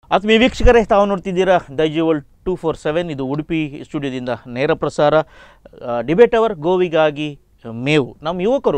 ಆತ್ಮೀಯ ವೀಕ್ಷಕರೇ, ತಾವು ನೋಡ್ತಿದ್ದೀರಾ ದೈಜಿವಲ್ 247. ಇದು ಉಡುಪಿ ಸ್ಟುಡಿಯೋದಿಂದ ನೇರ ಪ್ರಸಾರ. ಡಿಬೇಟ್ ಅವರ್ ಗೋವಿಗಾಗಿ ಮೇವು. ನಮ್ಮ ಯುವಕರು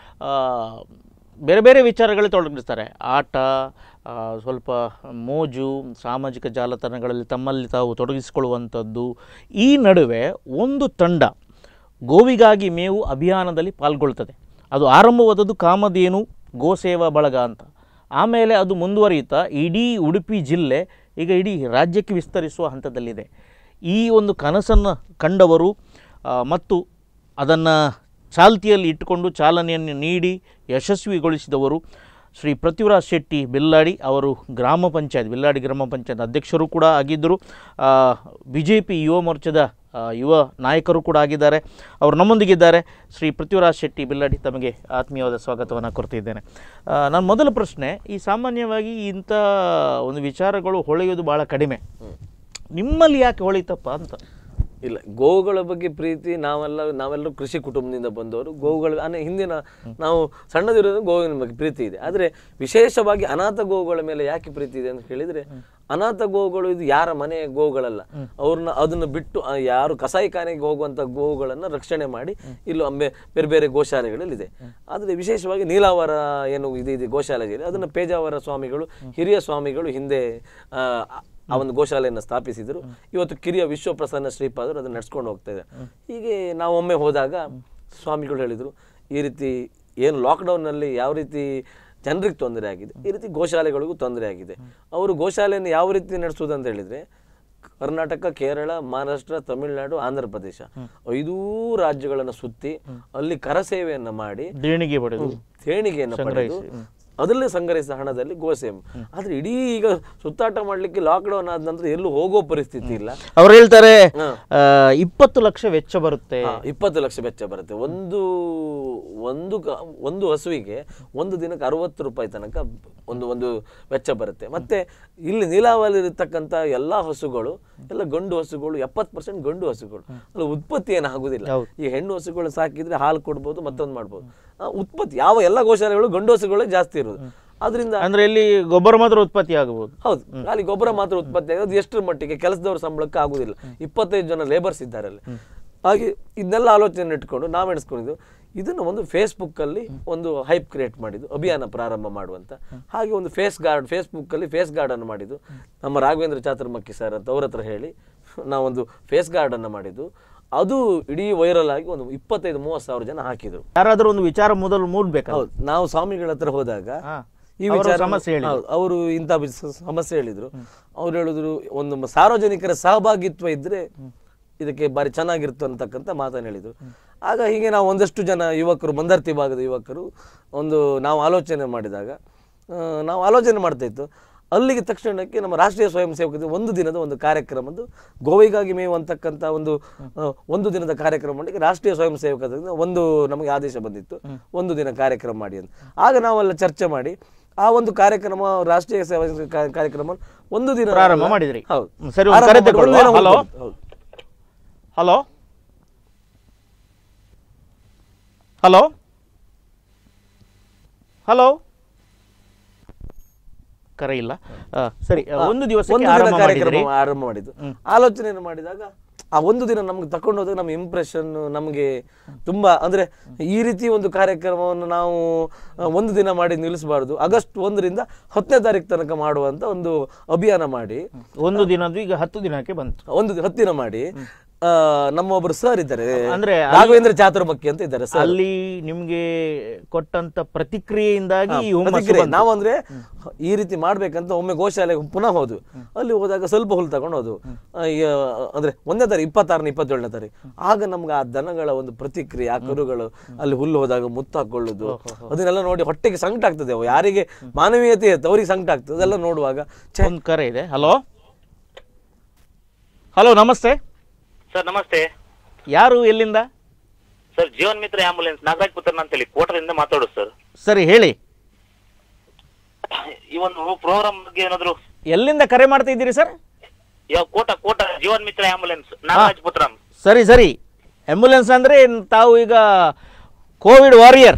ಬೇರೆ ಬೇರೆ ವಿಚಾರಗಳಲ್ಲಿ ತೊಡಗಿಸ್ತಾರೆ. ಆಟ, ಸ್ವಲ್ಪ ಮೋಜು, ಸಾಮಾಜಿಕ ಜಾಲತಾಣಗಳಲ್ಲಿ ತಮ್ಮಲ್ಲಿ ತಾವು ತೊಡಗಿಸಿಕೊಳ್ಳುವಂಥದ್ದು. ಈ ನಡುವೆ ಒಂದು ತಂಡ ಗೋವಿಗಾಗಿ ಮೇವು ಅಭಿಯಾನದಲ್ಲಿ ಪಾಲ್ಗೊಳ್ತದೆ. ಅದು ಆರಂಭವಾದದ್ದು ಕಾಮಧೇನು ಗೋಸೇವಾ ಬಳಗ ಅಂತ. ಆಮೇಲೆ ಅದು ಮುಂದುವರಿಯುತ್ತಾ ಇಡೀ ಉಡುಪಿ ಜಿಲ್ಲೆ, ಈಗ ಇಡೀ ರಾಜ್ಯಕ್ಕೆ ವಿಸ್ತರಿಸುವ ಹಂತದಲ್ಲಿದೆ. ಈ ಒಂದು ಕನಸನ್ನು ಕಂಡವರು ಮತ್ತು ಅದನ್ನು ಚಾಲ್ತಿಯಲ್ಲಿ ಇಟ್ಟುಕೊಂಡು ಚಾಲನೆಯನ್ನು ನೀಡಿ ಯಶಸ್ವಿಗೊಳಿಸಿದವರು ಶ್ರೀ ಪೃಥ್ವಿರಾಜ್ ಶೆಟ್ಟಿ ಬೆಲ್ಲಾಡಿ. ಅವರು ಬೆಲ್ಲಾಡಿ ಗ್ರಾಮ ಪಂಚಾಯತ್ ಅಧ್ಯಕ್ಷರು ಕೂಡ ಆಗಿದ್ದರು. BJP ಯುವ ಮೋರ್ಚಾದ ಯುವ ನಾಯಕರು ಕೂಡ ಆಗಿದ್ದಾರೆ. ಅವರು ನಮ್ಮೊಂದಿಗಿದ್ದಾರೆ. ಶ್ರೀ ಪೃಥ್ವಿರಾಜ್ ಶೆಟ್ಟಿ ಬೆಲ್ಲಾಡಿ, ತಮಗೆ ಆತ್ಮೀಯವಾದ ಸ್ವಾಗತವನ್ನು ಕೊಡ್ತಿದ್ದೇನೆ. ನನ್ನ ಮೊದಲ ಪ್ರಶ್ನೆ, ಈ ಸಾಮಾನ್ಯವಾಗಿ ಇಂಥ ಒಂದು ವಿಚಾರಗಳು ಹೊಳೆಯೋದು ಭಾಳ ಕಡಿಮೆ, ನಿಮ್ಮಲ್ಲಿ ಯಾಕೆ ಹೊಳಿತಪ್ಪ ಅಂತ? ಇಲ್ಲ, ಗೋವುಗಳ ಬಗ್ಗೆ ಪ್ರೀತಿ ನಾವೆಲ್ಲರೂ ಕೃಷಿ ಕುಟುಂಬದಿಂದ ಬಂದವರು. ಗೋವುಗಳ ಹಿಂದಿನ ನಾವು ಸಣ್ಣದಿರೋದು ಗೋವಿನ ಬಗ್ಗೆ ಪ್ರೀತಿ ಇದೆ. ಆದರೆ ವಿಶೇಷವಾಗಿ ಅನಾಥ ಗೋವುಗಳ ಮೇಲೆ ಯಾಕೆ ಪ್ರೀತಿ ಇದೆ ಅಂತ ಹೇಳಿದರೆ, ಅನಾಥ ಗೋವುಗಳು ಇದು ಯಾರ ಮನೆ ಗೋವುಗಳಲ್ಲ. ಅದನ್ನು ಬಿಟ್ಟು ಯಾರು ಕಸಾಯಿಖಾನೆಗೆ ಹೋಗುವಂಥ ಗೋವುಗಳನ್ನು ರಕ್ಷಣೆ ಮಾಡಿ ಇಲ್ಲೂ ಬೇರೆ ಬೇರೆ ಗೋಶಾಲೆಗಳಲ್ಲಿದೆ. ಆದರೆ ವಿಶೇಷವಾಗಿ ನೀಲಾವರ ಏನು ಇದೆ ಗೋಶಾಲೆಯಲ್ಲಿ, ಅದನ್ನು ಪೇಜಾವರ ಸ್ವಾಮಿಗಳು, ಹಿರಿಯ ಸ್ವಾಮಿಗಳು ಹಿಂದೆ ಆ ಒಂದು ಗೋಶಾಲೆಯನ್ನು ಸ್ಥಾಪಿಸಿದರು. ಇವತ್ತು ಕಿರಿಯ ವಿಶ್ವಪ್ರಸನ್ನ ಶ್ರೀಪಾದರು ಅದನ್ನು ನಡೆಸ್ಕೊಂಡು ಹೋಗ್ತಾ ಇದ್ದಾರೆ. ಹೀಗೆ ನಾವು ಒಮ್ಮೆ ಹೋದಾಗ ಸ್ವಾಮಿಗಳು ಹೇಳಿದರು, ಈ ರೀತಿ ಏನು ಲಾಕ್ಡೌನ್ನಲ್ಲಿ ಯಾವ ರೀತಿ ಜನರಿಗೆ ತೊಂದರೆ ಆಗಿದೆ, ಈ ರೀತಿ ಗೋಶಾಲೆಗಳಿಗೂ ತೊಂದರೆ ಆಗಿದೆ. ಅವರು ಗೋಶಾಲೆಯನ್ನು ಯಾವ ರೀತಿ ನಡೆಸೋದು ಅಂತ ಹೇಳಿದರೆ, ಕರ್ನಾಟಕ, ಕೇರಳ, ಮಹಾರಾಷ್ಟ್ರ, ತಮಿಳುನಾಡು, ಆಂಧ್ರ ಪ್ರದೇಶ 5 ರಾಜ್ಯಗಳನ್ನು ಸುತ್ತಿ ಅಲ್ಲಿ ಕರಸೇವೆಯನ್ನು ಮಾಡಿ ದೇಣಿಗೆಯನ್ನು ಪಡೆದು ಅದರಲ್ಲೇ ಸಂಗ್ರಹಿಸಿದ ಹಣದಲ್ಲಿ ಗೋಸೇವೆ. ಆದ್ರೆ ಇಡೀ ಈಗ ಸುತ್ತಾಟ ಮಾಡ್ಲಿಕ್ಕೆ ಲಾಕ್ಡೌನ್ ಆದ ನಂತರ ಎಲ್ಲೂ ಹೋಗೋ ಪರಿಸ್ಥಿತಿ ಇಲ್ಲ. ಅವ್ರು ಹೇಳ್ತಾರೆ 20 ಲಕ್ಷ ವೆಚ್ಚ ಬರುತ್ತೆ. 20 ಲಕ್ಷ ವೆಚ್ಚ ಬರುತ್ತೆ. ಒಂದು ಹಸುವಿಗೆ ಒಂದು ದಿನಕ್ಕೆ 60 ರೂಪಾಯಿ ತನಕ ಒಂದು ವೆಚ್ಚ ಬರುತ್ತೆ. ಮತ್ತೆ ಇಲ್ಲಿ ನೀಲಾವರಿ ಇರತಕ್ಕಂಥ ಎಲ್ಲಾ ಹಸುಗಳು ಎಲ್ಲ ಗಂಡು ಹಸುಗಳು, 70% ಗಂಡು ಹಸುಗಳು. ಅಲ್ಲಿ ಉತ್ಪತ್ತಿ ಏನಾಗುದಿಲ್ಲ. ಈ ಹೆಣ್ಣು ಹಸುಗಳು ಸಾಕಿದ್ರೆ ಹಾಲು ಕೊಡ್ಬೋದು, ಮತ್ತೊಂದು ಮಾಡ್ಬೋದು. ಉತ್ಪತ್ತಿ ಎಲ್ಲ ಗೋಶಾಲೆಗಳು ಗಂಡು ಹಸುಗಳೇ ಜಾಸ್ತಿ ಇರೋದು. ಅದರಿಂದ ಅಂದ್ರೆ ಇಲ್ಲಿ ಗೊಬ್ಬರ ಮಾತ್ರ ಉತ್ಪತ್ತಿ ಆಗಬಹುದು. ಹೌದು, ಅಲ್ಲಿ ಗೊಬ್ಬರ ಮಾತ್ರ ಉತ್ಪತ್ತಿ ಆಗೋದು. ಎಷ್ಟರ ಮಟ್ಟಿಗೆ ಕೆಲಸದವ್ರ ಸಂಬಳಕ್ಕೆ ಆಗುದಿಲ್ಲ. 25 ಜನ ಲೇಬರ್ಸ್ ಇದ್ದಾರೆ ಅಲ್ಲಿ. ಹಾಗೆ ಇದನ್ನೆಲ್ಲ ಆಲೋಚನೆ ಇಟ್ಕೊಂಡು ನಾವು ಎಣಿಸ್ಕೊಂಡಿದ್ದು, ಇದನ್ನು ಒಂದು ಫೇಸ್ಬುಕ್ಕಲ್ಲಿ ಒಂದು ಹೈಪ್ ಕ್ರಿಯೇಟ್ ಮಾಡಿದ್ದು, ಅಭಿಯಾನ ಪ್ರಾರಂಭ ಮಾಡುವಂತ. ಹಾಗೆ ಒಂದು ಫೇಸ್ಬುಕ್ಕಲ್ಲಿ ಫೇಸ್ ಗಾರ್ಡನ್ನು ಮಾಡಿದ್ದು. ನಮ್ಮ ರಾಘವೇಂದ್ರ ಚಾತುರ್ಮಕ್ಕಿ ಸರ್ ಅಂತ ಅವ್ರ ಹತ್ರ ಹೇಳಿ ನಾವೊಂದು ಫೇಸ್ ಗಾರ್ಡನ್ನು ಮಾಡಿದ್ದು. ಅದು ಇಡೀ ವೈರಲ್ ಆಗಿ ಒಂದು 25-30 ಸಾವಿರ ಜನ ಹಾಕಿದ್ರು. ಯಾರಾದ್ರೂ ಒಂದು ವಿಚಾರ ಮೊದಲು ಮೂಡ್ಬೇಕು. ಹೌದು, ನಾವು ಸ್ವಾಮಿಗಳ ಹತ್ರ ಹೋದಾಗ ಈ ವಿಚಾರ ಸಮಸ್ಯೆ ಹೇಳಿ ಅವರು ಇಂಥ ಸಮಸ್ಯೆ ಹೇಳಿದ್ರು. ಅವ್ರು ಹೇಳಿದ್ರು, ಒಂದು ಸಾರ್ವಜನಿಕರ ಸಹಭಾಗಿತ್ವ ಇದ್ರೆ ಇದಕ್ಕೆ ಬಾರಿ ಚೆನ್ನಾಗಿರುತ್ತೆ ಅಂತಕ್ಕಂಥ ಮಾತನ್ನು ಹೇಳಿದ್ರು. ಆಗ ಹೀಗೆ ನಾವು ಒಂದಷ್ಟು ಜನ ಯುವಕರು, ಮಂದರ್ತಿ ಭಾಗದ ಯುವಕರು ನಾವು ಆಲೋಚನೆ ಮಾಡಿದಾಗ, ನಾವು ಆಲೋಚನೆ ಮಾಡ್ತಾ ಇತ್ತು, ಅಲ್ಲಿಗೆ ತಕ್ಷಣಕ್ಕೆ ನಮ್ಮ ರಾಷ್ಟ್ರೀಯ ಸ್ವಯಂ ಸೇವಕರು ಒಂದು ದಿನದ ಒಂದು ಕಾರ್ಯಕ್ರಮದ್ದು ಗೋವಿಗಾಗಿ ಮೇವು ಅಂತಕ್ಕಂಥ ಒಂದು ದಿನದ ಕಾರ್ಯಕ್ರಮ ಮಾಡಿ ರಾಷ್ಟ್ರೀಯ ಸ್ವಯಂ ಸೇವಕರಿಂದ ನಮಗೆ ಆದೇಶ ಬಂದಿತ್ತು, ಒಂದು ದಿನ ಕಾರ್ಯಕ್ರಮ ಮಾಡಿ ಅಂತ. ಆಗ ನಾವೆಲ್ಲ ಚರ್ಚೆ ಮಾಡಿ ಆ ಒಂದು ಕಾರ್ಯಕ್ರಮ, ರಾಷ್ಟ್ರೀಯ ಸೇವಾ ಕಾರ್ಯಕ್ರಮ ಒಂದು ದಿನ ಪ್ರಾರಂಭ ಮಾಡಿದ್ರಿ. ಹೌದು, ಸರಿ. ಹಲೋ ಹಲೋ ಹಲೋ ಹಲೋ ಕರೆ ಇಲ್ಲ. ಸರಿ, ಒಂದು ದಿವಸ ಕಾರ್ಯಕ್ರಮ ಆರಂಭ ಮಾಡಿದ್ದು. ಆಲೋಚನೆಯನ್ನು ಮಾಡಿದಾಗ ಆ ಒಂದು ದಿನ ನಮ್ಗೆ ತಕೊಂಡು ಹೋದಾಗ ನಮ್ಮ ಇಂಪ್ರೆಷನ್ ನಮಗೆ ತುಂಬಾ, ಅಂದ್ರೆ ಈ ರೀತಿ ಒಂದು ಕಾರ್ಯಕ್ರಮವನ್ನು ನಾವು ಒಂದು ದಿನ ಮಾಡಿ ನಿಲ್ಲಿಸಬಾರ್ದು. ಆಗಸ್ಟ್ 1ರಿಂದ 10ನೇ ತಾರೀಕು ತನಕ ಮಾಡುವಂತ ಒಂದು ಅಭಿಯಾನ ಮಾಡಿ, ಒಂದು ದಿನದ್ದು ಈಗ 10 ದಿನಕ್ಕೆ ಬಂತು. 10 ದಿನ ಮಾಡಿ ನಮ್ಮ ಒಬ್ರು ಸರ್ ಇದ್ದಾರೆ, ಅಂದ್ರೆ ರಾಘವೇಂದ್ರ ಚಾತುರ್ಮಕ್ಕಿ ಅಂತ ಇದ್ದಾರೆ. ಅಲ್ಲಿ ನಿಮ್ಗೆ ಕೊಟ್ಟಂತ ಪ್ರತಿಕ್ರಿಯೆಯಿಂದಾಗಿ ನಾವು ಅಂದ್ರೆ ಈ ರೀತಿ ಮಾಡ್ಬೇಕಂತ ಒಮ್ಮೆ ಗೋಶಾಲೆಗೆ ಪುನಃ ಹೋದ್ವು. ಅಲ್ಲಿ ಹೋದಾಗ ಸ್ವಲ್ಪ ಹುಲ್ಲು ತಗೊಂಡು ಹೋದ್ವು. ಅಂದ್ರೆ 1ನೇ ತಾರೀಕು, 26ನೇ 27ನೇ ತಾರೀಕು. ಆಗ ನಮ್ಗೆ ಆ ದನಗಳ ಒಂದು ಪ್ರತಿಕ್ರಿಯೆ, ಆ ಕರುಗಳು ಅಲ್ಲಿ ಹುಲ್ಲು ಹೋದಾಗ ಮುತ್ತಾಕೊಳ್ಳುದು, ಅದನ್ನೆಲ್ಲ ನೋಡಿ ಹೊಟ್ಟೆಗೆ ಸಂಕಟ ಆಗ್ತದೆ. ಯಾರಿಗೆ ಮಾನವೀಯತೆ ಇರುತ್ತೆ ಅವ್ರಿಗೆ ಸಂಕಟ ಆಗ್ತದೆ ಅದೆಲ್ಲ ನೋಡುವಾಗ. ಒಂದು ಕರೆ ಇದೆ. ಹಲೋ ಹಲೋ, ನಮಸ್ತೆ ಸರ್. ನಮಸ್ತೆ. ಯಾರು, ಎಲ್ಲಿಂದ? ಸರ್, ಜೀವನ್ ಮಿತ್ರ ಆಂಬುಲೆನ್ಸ್, ನಾಗರಾಜ್ ಪುತ್ರನ್ ಅಂತ ಹೇಳಿ ಕೋಟದಿಂದ ಮಾತಾಡೋದು ಸರ್. ಸರಿ, ಹೇಳಿ. ಈ ಒಂದು ಪ್ರೋಗ್ರಾಮ್ ಬಗ್ಗೆ ಏನಾದ್ರು. ಎಲ್ಲಿಂದ ಕರೆ ಮಾಡ್ತಾ ಇದ್ದೀರಿ ಸರ್? ಕೋಟ ಜೀವನ್ ಮಿತ್ರ ಆಂಬುಲೆನ್ಸ್, ನಾಗರಾಜ್ ಪುತ್ರನ್. ಸರಿ. ಆಂಬುಲೆನ್ಸ್ ಅಂದ್ರೆ ತಾವು ಈಗ Covid warrior.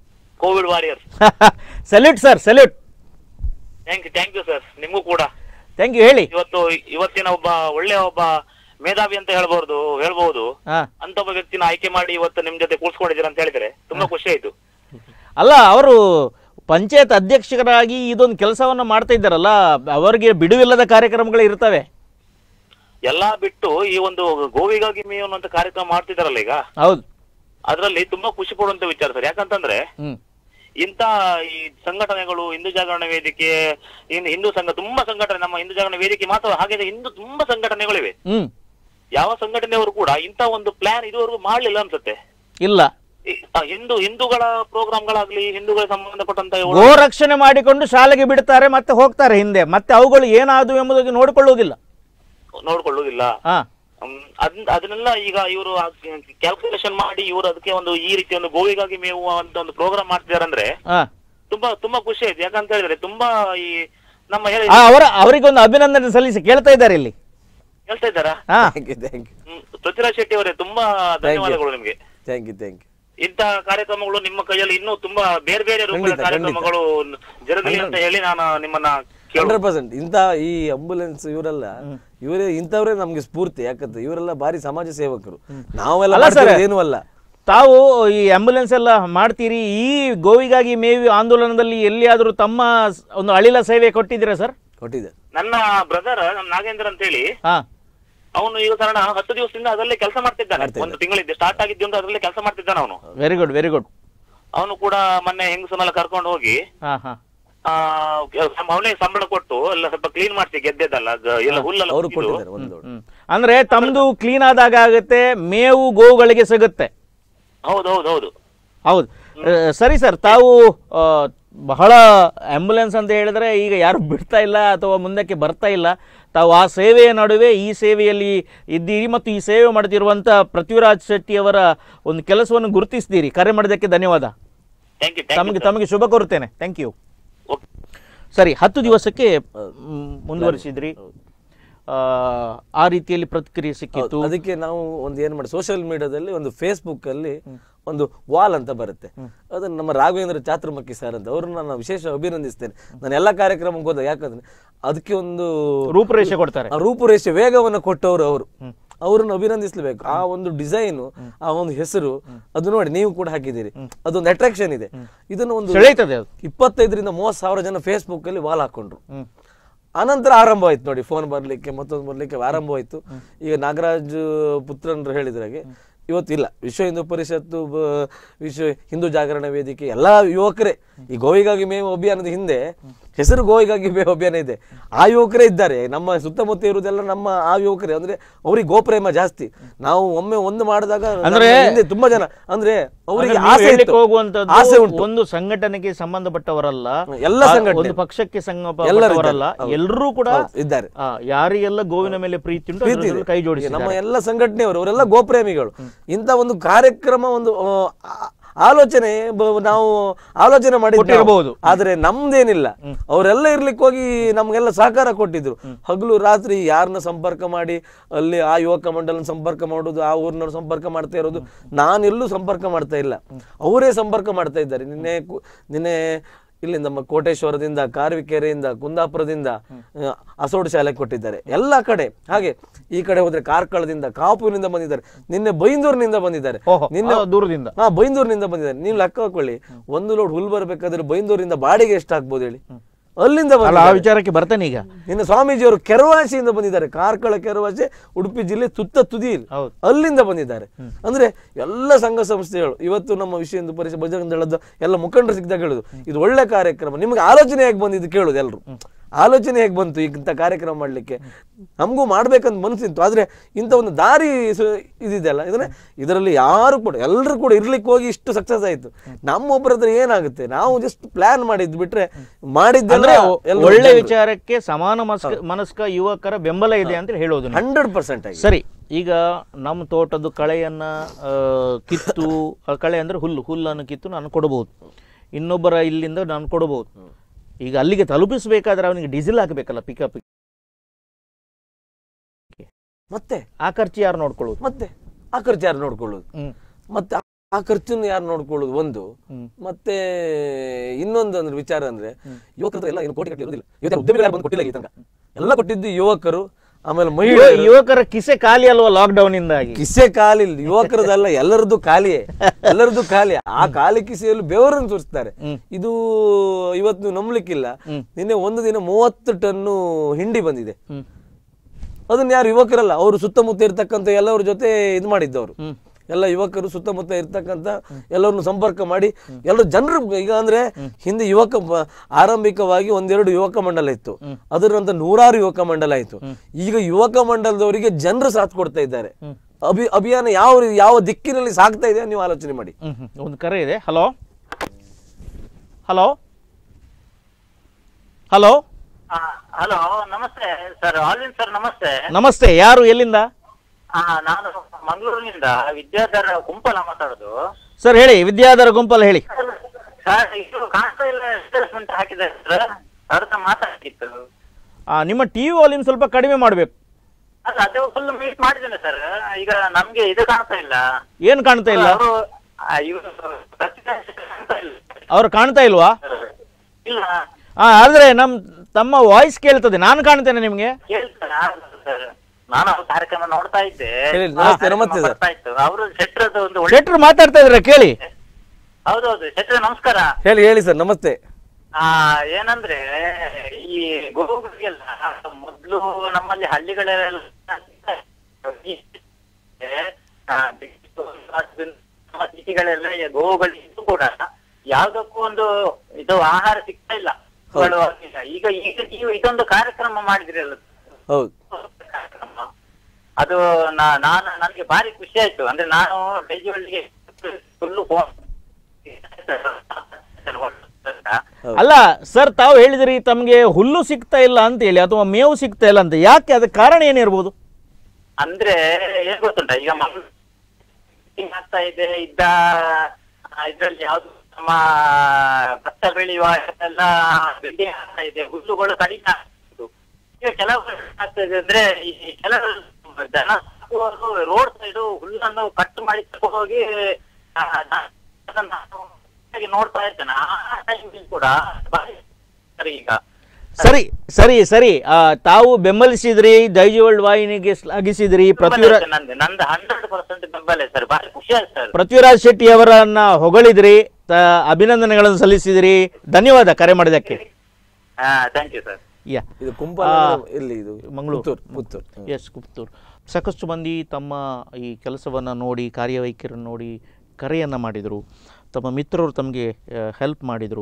Covid warrior. Salute sir, salute. Thank you sir. ನಿಮಗೂ ಕೂಡ ಥ್ಯಾಂಕ್ ಯು. ಹೇಳಿ. ಇವತ್ತಿನ ಒಳ್ಳೆಯ ಒಬ್ಬ ಮೇಧಾವಿ ಅಂತ ಹೇಳ್ಬಹುದು ಹಾ, ಅಂತ ಒಬ್ಬ ವ್ಯಕ್ತಿನ ಆಯ್ಕೆ ಮಾಡಿ ಇವತ್ತು ನಿಮ್ ಜೊತೆ ಕೂರ್ಸ್ಕೊಂಡಿದ್ದೀರಾ ಅಂತ ಹೇಳಿದ್ರೆ ತುಂಬಾ ಖುಷಿ ಆಯ್ತು. ಅಲ್ಲ, ಅವರು ಪಂಚಾಯತ್ ಅಧ್ಯಕ್ಷರಾಗಿ ಇದೊಂದು ಕೆಲಸವನ್ನ ಮಾಡ್ತಾ ಇದ್ದಾರಲ್ಲ, ಅವರಿಗೆ ಬಿಡುವಿಲ್ಲದ ಕಾರ್ಯಕ್ರಮಗಳು ಇರ್ತವೆ. ಎಲ್ಲಾ ಬಿಟ್ಟು ಈ ಒಂದು ಗೋವಿಗಾಗಿ ಮೇವು ಅನ್ನುವಂತ ಕಾರ್ಯಕ್ರಮ ಮಾಡ್ತಿದಾರಲ್ಲ ಈಗ, ಹೌದು, ಅದ್ರಲ್ಲಿ ತುಂಬಾ ಖುಷಿ ಪಡುವಂತ ವಿಚಾರ ಸರ್. ಯಾಕಂತಂದ್ರೆ ಹ್ಮ್, ಇಂತ ಈ ಸಂಘಟನೆಗಳು, ಹಿಂದೂ ಜಾಗರಣ ವೇದಿಕೆ, ಹಿಂದೂ ಸಂಘ, ತುಂಬಾ ಸಂಘಟನೆ, ನಮ್ಮ ಹಿಂದೂ ಜಾಗರಣ ವೇದಿಕೆ ಮಾತ್ರ ಹಾಗೆ ತುಂಬಾ ಸಂಘಟನೆಗಳಿವೆ. ಹ್ಮ್, ಯಾವ ಸಂಘಟನೆಯವರು ಕೂಡ ಇಂತ ಒಂದು ಪ್ಲಾನ್ ಇದುವರೆಗೂ ಮಾಡ್ಲಿಲ್ಲ ಅನ್ಸುತ್ತೆ. ಇಲ್ಲ, ಹಿಂದೂಗಳ ಪ್ರೋಗ್ರಾಮ್ಗಳಾಗ್ಲಿ, ಹಿಂದೂಗಳ ಸಂಬಂಧಪಟ್ಟಂತ ಗೋ ರಕ್ಷಣೆ ಮಾಡಿಕೊಂಡು ಶಾಲೆಗೆ ಬಿಡ್ತಾರೆ, ಮತ್ತೆ ಹೋಗ್ತಾರೆ ಹಿಂದೆ, ಮತ್ತೆ ಅವುಗಳು ಏನಾದವು ಎಂಬುದಕ್ಕೆ ನೋಡಿಕೊಳ್ಳುವುದಿಲ್ಲ. ಹಾ, ಅದನ್ನೆಲ್ಲ ಈಗ ಇವರು ಕ್ಯಾಲ್ಕುಲೇಷನ್ ಮಾಡಿ ಇವರು ಅದಕ್ಕೆ ಈ ರೀತಿ ಒಂದು ಗೋವಿಗಾಗಿ ಮೇವು ಅಂತ ಒಂದು ಪ್ರೋಗ್ರಾಮ್ ಮಾಡ್ತಿದಾರೆ ಅಂದ್ರೆ ತುಂಬಾ ಖುಷಿ ಆಯ್ತು. ಯಾಕಂತ ಹೇಳಿದ್ರೆ ತುಂಬಾ ಈ ನಮ್ಮ ಅವರಿಗೊಂದು ಅಭಿನಂದನೆ ಸಲ್ಲಿಸಿ ಕೇಳ್ತಾ ಇದ್ದಾರೆ ಇಲ್ಲಿ. ಹೇಳ್ತಾ ಇದ್ದಾರಾ? ಪೃಥ್ವಿರಾಜ್ ಶೆಟ್ಟಿ ಅವರೇ, ತುಂಬಾ ಧನ್ಯವಾದಗಳು ನಿಮ್ಗೆ. Thank you. ಇಂತ ಕಾರ್ಯಕ್ರಮಗಳು ನಿಮ್ಮ ಕೈಯಲ್ಲಿ ಇನ್ನೂ ತುಂಬಾ ಬೇರೆ ಬೇರೆ ರೂಪದ ಕಾರ್ಯಕ್ರಮಗಳು ಜರಗಲಿ ಅಂತ ಹೇಳಿ ನಾನು ನಿಮ್ಮನ್ನ 100% ಇಂತ ಈ ಆಂಬುಲೆನ್ಸ್ ಇಂಥವ್ರೇ ನಮ್ಗೆ ಸ್ಫೂರ್ತಿ. ಯಾಕಂದ್ರೆ ಇವರೆಲ್ಲ ಬಾರಿ ಸಮಾಜ ಸೇವಕರು, ನಾವೆಲ್ಲ ಏನೂ ಅಲ್ಲ. ತಾವು ಈ ಆಂಬುಲೆನ್ಸ್ ಎಲ್ಲ ಮಾಡ್ತೀರಿ, ಈ ಗೋವಿಗಾಗಿ ಮೇವು ಆಂದೋಲನದಲ್ಲಿ ಎಲ್ಲಿಯಾದ್ರೂ ತಮ್ಮ ಒಂದು ಅಳಿಲ ಸೇವೆ ಕೊಟ್ಟಿದ್ದೀರಾ ಸರ್? ಕೊಟ್ಟಿದ್ದೆ. ನನ್ನ ಬ್ರದರ್ ನಾಗೇಂದ್ರ ಅಂತ ಹೇಳಿ, ಅವನು ಈಗ ಕಾರಣ 10 ದಿವಸದಿಂದ ಅದರಲ್ಲೇ ಕೆಲಸ ಮಾಡ್ತಿದ್ದಾನೆ. ಒಂದು ತಿಂಗಳಿದ್ದೆ ಸ್ಟಾರ್ಟ್ ಆಗಿದ್ದು ಅಂತ ಅದರಲ್ಲೇ ಕೆಲಸ ಮಾಡ್ತಿದ್ದಾನೆ ಅವನು. Very good, very good. ಅವನು ಕೂಡ ಮೊನ್ನೆ ಹೆಂಗಸನ್ನೆಲ್ಲ ಕರ್ಕೊಂಡು ಹೋಗಿ ಅವನೇ ಸಂಬಳ ಕೊಟ್ಟು ಎಲ್ಲ ಸ್ವಲ್ಪ ಕ್ಲೀನ್ ಮಾಡ್ಸಿ, ಗೆದ್ದೆದಲ್ಲ ಎಲ್ಲ ಹುಲ್ಲೆಲ್ಲ. ಅಂದ್ರೆ ತಮ್ದು ಕ್ಲೀನ್ ಆದಾಗ ಆಗುತ್ತೆ, ಮೇವು ಗೋವುಗಳಿಗೆ ಸಿಗುತ್ತೆ. ಹೌದು. ಸರಿ ಸರ್, ತಾವು ಬಹಳ ಆಂಬುಲೆನ್ಸ್ ಅಂತ ಹೇಳಿದ್ರೆ ಈಗ ಯಾರು ಬಿಡ್ತಾ ಇಲ್ಲ ಅಥವಾ ಮುಂದಕ್ಕೆ ಬರ್ತಾ ಇಲ್ಲ. ತಾವು ಆ ಸೇವೆಯ ನಡುವೆ ಈ ಸೇವೆಯಲ್ಲಿ ಇದ್ದೀರಿ ಮತ್ತು ಈ ಸೇವೆ ಮಾಡ್ತಿರುವಂತ ಪೃಥ್ವಿರಾಜ್ ಶೆಟ್ಟಿ ಅವರ ಒಂದು ಕೆಲಸವನ್ನು ಗುರುತಿಸಿದ್ದೀರಿ. ಕರೆ ಮಾಡಿದ್ದಕ್ಕೆ ಧನ್ಯವಾದ. ತಮಗೆ ಶುಭ ಕೋರುತ್ತೇನೆ. Thank you. ಸರಿ, 10 ದಿವಸಕ್ಕೆ ಮುಂದುವರಿಸಿದ್ರಿ, ಆ ರೀತಿಯಲ್ಲಿ ಪ್ರತಿಕ್ರಿಯೆ ಸಿಕ್ಕಿತ್ತು. ಅದಕ್ಕೆ ನಾವು ಒಂದು ಏನ್ ಮಾಡಿ, ಸೋಷಿಯಲ್ ಮೀಡಿಯಾದಲ್ಲಿ ಒಂದು ಫೇಸ್ಬುಕ್ ಅಲ್ಲಿ ಒಂದು ವಾಲ್ ಅಂತ ಬರುತ್ತೆ, ಅದನ್ನ ನಮ್ಮ ರಾಘವೇಂದ್ರ ಚಾತುರ್ಮಕ್ಕಿ ಸರ್ ಅಂತ ಅವ್ರನ್ನ ನಾನು ವಿಶೇಷ ಅಭಿನಂದಿಸ್ತೇನೆ. ನಾನು ಎಲ್ಲಾ ಕಾರ್ಯಕ್ರಮಕ್ಕೆ ಹೋದ, ಯಾಕಂದ್ರೆ ಅದಕ್ಕೆ ಒಂದು ರೂಪುರೇಷೆ ಕೊಡ್ತಾರೆ, ರೂಪುರೇಷೆ ವೇಗವನ್ನು ಕೊಟ್ಟವರು ಅವ್ರನ್ನ ಅಭಿನಂದಿಸ್ಲೇಬೇಕು. ಆ ಒಂದು ಡಿಸೈನ್, ಆ ಒಂದು ಹೆಸರು, ಅದು ನೋಡಿ ನೀವು ಕೂಡ ಹಾಕಿದ್ದೀರಿ, ಅದೊಂದು ಅಟ್ರಾಕ್ಷನ್ ಇದೆ. ಇದನ್ನು ಒಂದು 25ರಿಂದ 30,000 ಜನ ಫೇಸ್ಬುಕ್ ಅಲ್ಲಿ ವಾಲ್ ಹಾಕೊಂಡ್ರು. ಅನಂತರ ಆರಂಭ ಆಯ್ತು ನೋಡಿ, ಫೋನ್ ಬರ್ಲಿಕ್ಕೆ, ಮತ್ತೊಂದು ಬರ್ಲಿಕ್ಕೆ ಆರಂಭವಾಯ್ತು. ಈಗ ನಾಗರಾಜ್ ಪುತ್ರನ್ರು ಹೇಳಿದ್ರಾಗೆ ಇವತ್ತು ಇಲ್ಲ, ವಿಶ್ವ ಹಿಂದೂ ಪರಿಷತ್ತು, ವಿಶ್ವ ಹಿಂದೂ ಜಾಗರಣ ವೇದಿಕೆ, ಎಲ್ಲಾ ಯುವಕರೇ ಈ ಗೋವಿಗಾಗಿ ಮೇವು ಅಭಿಯಾನದ ಹಿಂದೆ ಹೆಸರು ಗೋವಿಗಾಗಿ ಮೇವು ಅಭಿಯಾನ ಇದೆ. ಆ ಯುವಕರೇ ಇದ್ದಾರೆ ನಮ್ಮ ಸುತ್ತಮುತ್ತ ಇರುವುದೆಲ್ಲ ನಮ್ಮ ಆ ಯುವಕರೇ. ಅಂದ್ರೆ ಅವ್ರಿಗೆ ಗೋಪ್ರೇಮ ಜಾಸ್ತಿ. ನಾವು ಒಮ್ಮೆ ಒಂದು ಮಾಡಿದಾಗ ಅಂದ್ರೆ ತುಂಬಾ ಜನ ಅಂದ್ರೆ ಅವರಿಗೆ ಆಸೆ ಉಂಟು. ಒಂದು ಸಂಘಟನೆಗೆ ಸಂಬಂಧಪಟ್ಟವರಲ್ಲ, ಎಲ್ಲ ಒಂದು ಪಕ್ಷಕ್ಕೆ ಸಂಬಂಧಪಟ್ಟವರಲ್ಲ, ಎಲ್ಲರೂ ಕೂಡ ಇದ್ದಾರೆ. ಯಾರಿಗೆಲ್ಲ ಗೋವಿನ ಮೇಲೆ ಪ್ರೀತಿ ಉಂಟು ಕೈ ಜೋಡಿಸಿ ನಮ್ಮ ಎಲ್ಲ ಸಂಘಟನೆಯವರು, ಅವರೆಲ್ಲ ಗೋಪ್ರೇಮಿಗಳು. ಇಂಥ ಒಂದು ಕಾರ್ಯಕ್ರಮ, ಒಂದು ಆಲೋಚನೆ ನಾವು ಆಲೋಚನೆ ಮಾಡಿರಬಹುದು, ಆದ್ರೆ ನಮ್ದೇನಿಲ್ಲ. ಅವರೆಲ್ಲ ಇರ್ಲಿಕ್ಕೆ ಹೋಗಿ ನಮ್ಗೆಲ್ಲ ಸಹಕಾರ ಕೊಟ್ಟಿದ್ರು. ಹಗಲು ರಾತ್ರಿ ಯಾರನ್ನ ಸಂಪರ್ಕ ಮಾಡಿ, ಅಲ್ಲಿ ಆ ಯುವಕ ಮಂಡಲ ಸಂಪರ್ಕ ಮಾಡೋದು, ಆ ಊರಿನವ್ರು ಸಂಪರ್ಕ ಮಾಡ್ತಾ ಇರೋದು, ನಾನೆಲ್ಲೂ ಸಂಪರ್ಕ ಮಾಡ್ತಾ ಇಲ್ಲ, ಅವರೇ ಸಂಪರ್ಕ ಮಾಡ್ತಾ ಇದ್ದಾರೆ. ನಿನ್ನೆ ಇಲ್ಲಿ ನಮ್ಮ ಕೋಟೇಶ್ವರದಿಂದ, ಕಾರವಿಕೆರೆಯಿಂದ, ಕುಂದಾಪುರದಿಂದ ಅಸೋಡ್ ಶಾಲೆಗೆ ಕೊಟ್ಟಿದ್ದಾರೆ, ಎಲ್ಲ ಕಡೆ. ಹಾಗೆ ಈ ಕಡೆ ಹೋದ್ರೆ ಕಾರ್ಕಳದಿಂದ, ಕಾಪುವಿನಿಂದ ಬಂದಿದ್ದಾರೆ, ನಿನ್ನೆ ಬೈಂದೂರಿನಿಂದ ಬಂದಿದ್ದಾರೆ, ದೂರದಿಂದ ಬೈಂದೂರಿನಿಂದ ಬಂದಿದ್ದಾರೆ. ನೀವು ಲೆಕ್ಕ ಹಾಕೊಳ್ಳಿ, 1 ಲೋಡ್ ಹುಲ್ ಬರ್ಬೇಕಾದ್ರೆ ಬೈಂದೂರಿಂದ ಬಾಡಿಗೆ ಎಷ್ಟು ಆಗ್ಬೋದು ಹೇಳಿ? ಅಲ್ಲಿಂದ ಆ ವಿಚಾರಕ್ಕೆ ಬರ್ತಾನೆ. ಈಗ ನಿನ್ನ ಸ್ವಾಮೀಜಿಯವರು ಕೆರವಾಸಿಯಿಂದ ಬಂದಿದ್ದಾರೆ, ಕಾರ್ಕಳ ಕೆರವಾಸಿ, ಉಡುಪಿ ಜಿಲ್ಲೆ ತುತ್ತ ತುದಿ, ಅಲ್ಲಿಂದ ಬಂದಿದ್ದಾರೆ. ಅಂದ್ರೆ ಎಲ್ಲ ಸಂಘ ಸಂಸ್ಥೆಗಳು ಇವತ್ತು ನಮ್ಮ ವಿಶ್ವ ಹಿಂದೂ ಪರಿಷತ್, ಬಜರಂಗ ದಳದ ಎಲ್ಲ ಮುಖಂಡರು ಸಿಕ್ಕಿದಾಗ ಹೇಳುದು, ಇದು ಒಳ್ಳೆ ಕಾರ್ಯಕ್ರಮ, ನಿಮ್ಗೆ ಆಲೋಚನೆ ಹೇಗೆ ಬಂದಿದ್ದು ಕೇಳುದು. ಎಲ್ರು ಆಲೋಚನೆ ಹೇಗೆ ಬಂತು ಇಂಥ ಕಾರ್ಯಕ್ರಮ ಮಾಡ್ಲಿಕ್ಕೆ? ನಮಗೂ ಮಾಡ್ಬೇಕಂತ ಮನಸ್ಸಿತ್ತು, ಆದ್ರೆ ಇಂಥ ಒಂದು ದಾರಿ ಇದಿದೆಯಲ್ಲ, ಇದರಲ್ಲಿ ಯಾರು ಕೂಡ, ಎಲ್ಲರೂ ಕೂಡ ಇರ್ಲಿಕ್ಕೆ ಹೋಗಿ ಇಷ್ಟು ಸಕ್ಸಸ್ ಆಯ್ತು. ನಮ್ಮೊಬ್ಬರ ಹತ್ರ ಏನಾಗುತ್ತೆ, ನಾವು ಜಸ್ಟ್ ಪ್ಲಾನ್ ಮಾಡಿದ್ ಬಿಟ್ರೆ ಮಾಡಿದ್ರೆ ಒಳ್ಳೆ ವಿಚಾರಕ್ಕೆ ಸಮಾನ ಮನಸ್ಕ ಯುವಕರ ಬೆಂಬಲ ಇದೆ ಅಂತ ಹೇಳೋದು 100%. ಸರಿ, ಈಗ ನಮ್ಮ ತೋಟದ ಕಳೆಯನ್ನ ಕಿತ್ತು, ಕಳೆ ಅಂದ್ರೆ ಹುಲ್ಲನ್ನು ಕಿತ್ತು ನಾನು ಕೊಡಬಹುದು, ಇನ್ನೊಬ್ಬರ ಇಲ್ಲಿಂದ ನಾನು ಕೊಡಬಹುದು. ಈಗ ಅಲ್ಲಿಗೆ ತಲುಪಿಸಬೇಕಾದ್ರೆ ಅವನಿಗೆ ಡೀಸೆಲ್ ಹಾಕಬೇಕಲ್ಲ, ಪಿಕಪ್. ಮತ್ತೆ ಆ ಖರ್ಚು ಯಾರು ನೋಡ್ಕೊಳ್ಳೋದು? ಮತ್ತೆ ಆ ಖರ್ಚು ಯಾರು ನೋಡ್ಕೊಳ್ಳೋದು? ಮತ್ತೆ ಆ ಖರ್ಚನ್ನು ಯಾರು ನೋಡ್ಕೊಳ್ಳೋದು? ಒಂದು ಮತ್ತೆ ಇನ್ನೊಂದು ಅಂದ್ರೆ ವಿಚಾರ ಅಂದ್ರೆ ಯುವಕರ ಎಲ್ಲ ಏನು ಕೋಟಿ ಕಟ್ಟಿ ಇರೋದಿಲ್ಲ. ಇವತ್ತು ಉದ್ಯಮಿಗಳು ಬಂದು ಕೊಟ್ಟಿಲ್ಲ ಈ ತನಕ. ಎಲ್ಲ ಕೊಟ್ಟಿದ್ದು ಯುವಕರು, ಆಮೇಲೆ ಮಹಿಳೆಯರು. ಯುವಕರ ಕಿಸೆ ಖಾಲಿ ಅಲ್ವಾ ಲಾಕ್ಡೌನ್ ಇಂದಾಗಿ? ಕಿಸೆ ಖಾಲಿ ಯುವಕರದಲ್ಲ, ಎಲ್ಲರದ್ದು ಖಾಲಿಯೇ, ಎಲ್ಲರದ್ದು ಖಾಲಿ. ಆ ಖಾಲಿ ಕಿಸೆಯಲ್ಲಿ ಬೆವರನ್ನು ಸುರಿಸ್ತಾರೆ. ಇದು ಇವತ್ತು ನೀವು ನಂಬಲಿಕ್ಕಿಲ್ಲ, ನಿನ್ನೆ ಒಂದು ದಿನ 30 ಟನ್ನು ಹಿಂಡಿ ಬಂದಿದೆ. ಅದನ್ನ ಯಾರು ಯುವಕರಲ್ಲ, ಅವರು ಸುತ್ತಮುತ್ತ ಇರ್ತಕ್ಕಂಥ ಎಲ್ಲರ ಜೊತೆ ಇದು ಮಾಡಿದ್ದವರು, ಎಲ್ಲ ಯುವಕರು ಸುತ್ತಮುತ್ತ ಇರ್ತಕ್ಕಂಥ ಎಲ್ಲರನ್ನು ಸಂಪರ್ಕ ಮಾಡಿ ಎಲ್ಲರೂ ಜನರು. ಈಗ ಅಂದ್ರೆ ಹಿಂದೆ ಆರಂಭಿಕವಾಗಿ 1-2 ಯುವಕ ಮಂಡಲ ಇತ್ತು, ಅದರ ನಂತರ 100 ಯುವಕ ಮಂಡಲ ಆಯ್ತು. ಈಗ ಯುವಕ ಮಂಡಲದವರಿಗೆ ಜನರು ಸಾಥ್ ಕೊಡ್ತಾ ಇದ್ದಾರೆ. ಅಭಿಯಾನ ಯಾವ ದಿಕ್ಕಿನಲ್ಲಿ ಸಾಗ್ತಾ ಇದೆ ನೀವು ಆಲೋಚನೆ ಮಾಡಿ. ಒಂದು ಕರೆ ಇದೆ. ಹಲೋ ಹಲೋ ಹಲೋ ಹಲೋ, ನಮಸ್ತೆ ಸರ್. ಆಲ್ವಿನ್ ಸರ್ ನಮಸ್ತೆ. ನಮಸ್ತೆ, ಯಾರು, ಎಲ್ಲಿಂದ? ನಾನು ಮಂಗಳೂರಿನಿಂದ ವಿದ್ಯಾಧರ ಗುಂಪಲ ಮಾತಾಡೋದು. ಸರ್ ಹೇಳಿ, ವಿದ್ಯಾಧರ ಗುಂಪಲ್ಲ ಹೇಳಿ. ಸರ್ ಇದು ಕಾಣ್ತಾ ಇಲ್ಲ, ಅಡ್ವರ್ಟೈಸ್ಮೆಂಟ್ ಹಾಕಿದ್ದಾರೆ ಸರ್, ಅವ್ರ ಮಾತಾಡ್ತಿತ್ತು. ನಿಮ್ಮ ಟಿವಿ ವಾಲ್ಯೂಮ್ ಸ್ವಲ್ಪ ಕಡಿಮೆ ಮಾಡಬೇಕು. ಅಲ್ಲ, ಅದು ಫುಲ್ ಮೀಟ್ ಮಾಡಿದ್ದೇನೆ ಸರ್. ಈಗ ನಮ್ಗೆ ಇದು ಕಾಣ್ತಾ ಇಲ್ಲ. ಏನು ಕಾಣ್ತಾ ಇಲ್ಲ? ಕಾಣ್ತಾ ಇಲ್ಲ. ಅವ್ರು ಕಾಣ್ತಾ ಇಲ್ವಾ? ಇಲ್ಲ. ಆದ್ರೆ ತಮ್ಮ ವಾಯ್ಸ್ ಕೇಳ್ತದೆ. ನಾನು ಕಾಣ್ತೇನೆ ನಿಮ್ಗೆ? ಸರ್ ನಾನು ಅವ್ರ ಕಾರ್ಯಕ್ರಮ ನೋಡ್ತಾ ಇದ್ದೆ. ಬರ್ತಾ ಇತ್ತು. ಅವರು ಶೆಟ್ರದ್ದು ಒಂದು ಶೆಟ್ರು ಮಾತಾಡ್ತಾ ಇದ್ರ ಕೇಳಿ. ಹೌದೌದು ಶೆಟ್ರ, ನಮಸ್ಕಾರ. ಹೇಳಿ ಸರ್. ನಮಸ್ತೆ. ಏನಂದ್ರೆ ಈ ಗೋವುಗಳಿಗೆಲ್ಲ ಮೊದ್ಲು ನಮ್ಮಲ್ಲಿ ಹಳ್ಳಿಗಳೆಲ್ಲ ಸಿಟಿಗಳೆಲ್ಲ ಗೋವುಗಳಿದ್ದು ಕೂಡ ಯಾವ್ದಕ್ಕೂ ಒಂದು ಇದು ಆಹಾರ ಸಿಗ್ತಾ ಇಲ್ಲ. ಈಗ ನೀವು ಇದೊಂದು ಕಾರ್ಯಕ್ರಮ ಮಾಡಿದ್ರಲ್ಲ, ಹೌದು, ಅದು ನನಗೆ ಭಾರಿ ಖುಷಿ ಆಯ್ತು. ಅಂದ್ರೆ ನಾನು ಡೈಜಿವಳ್ಳಿಗೆ ಫುಲ್ಲು ಅಲ್ಲ ಸರ್, ತಾವು ಹೇಳಿದ್ರಿ ತಮ್ಗೆ ಹುಲ್ಲು ಸಿಗ್ತಾ ಇಲ್ಲ ಅಂತ ಹೇಳಿ, ಅಥವಾ ಮೇವು ಸಿಗ್ತಾ ಇಲ್ಲ ಅಂತ. ಯಾಕೆ? ಅದಕ್ಕೆ ಕಾರಣ ಏನಿರ್ಬೋದು? ಅಂದ್ರೆ ಏನ್ ಗೊತ್ತುಂಟ, ಈಗ ಆಗ್ತಾ ಇದೆ ಇದ್ರಲ್ಲಿ ಯಾವ್ದು ನಮ್ಮ ಭತ್ತ ಬೆಳೆಯುವ ಎಲ್ಲ ಬೆಳೆ ಆಗ್ತಾ ಇದೆ, ಹುಲ್ಲುಗಳು ಕಡಿಮೆ ಆಗ್ತದೆ. ಈಗ ಕೆಲವು ಆಗ್ತದೆ ಅಂದ್ರೆ ಈ ಕೆಲವು ಜನ ರೋಡ್ ಸೈಡ್ ಹುಲ್ಲನ್ನು ಕಟ್ ಮಾಡಿ ತಗೊಂಡೋಗಿ ನೋಡ್ತಾ ಇದ್ದೇನೆ. ಆ ಟೈಮ್ ಕೂಡ ಈಗ ಸರಿ ಸರಿ ಸರಿ ತಾವು ಬೆಂಬಲಿಸಿದ್ರಿ, ದೈಜವಲ್ಡ್ ವಾಹಿನಿಗೆ ಶ್ಲಾಘಿಸಿದ್ರಿ. ನಂದು 100% ಬೆಂಬಲ ಸರ್. ಭಾರಿ ಖುಷಿ ಆಯ್ತು ಸರ್. ಪೃಥ್ವಿರಾಜ್ ಶೆಟ್ಟಿ ಅವರನ್ನ ಹೊಗಳಿದ್ರಿ, ಅಭಿನಂದನೆಗಳನ್ನು ಸಲ್ಲಿಸಿದ್ರಿ. ಧನ್ಯವಾದ ಕರೆ ಮಾಡಿದಕ್ಕೆ. Thank you sir. ಇದು ಮಂಗಳೂರು, ಎಸ್, ಕುಪ್ತೂರು. ಸಾಕಷ್ಟು ಮಂದಿ ತಮ್ಮ ಈ ಕೆಲಸವನ್ನು ನೋಡಿ, ಕಾರ್ಯವೈಖರಿಯನ್ನು ನೋಡಿ ಕರೆಯನ್ನು ಮಾಡಿದರು. ತಮ್ಮ ಮಿತ್ರರು ತಮಗೆ ಹೆಲ್ಪ್ ಮಾಡಿದರು.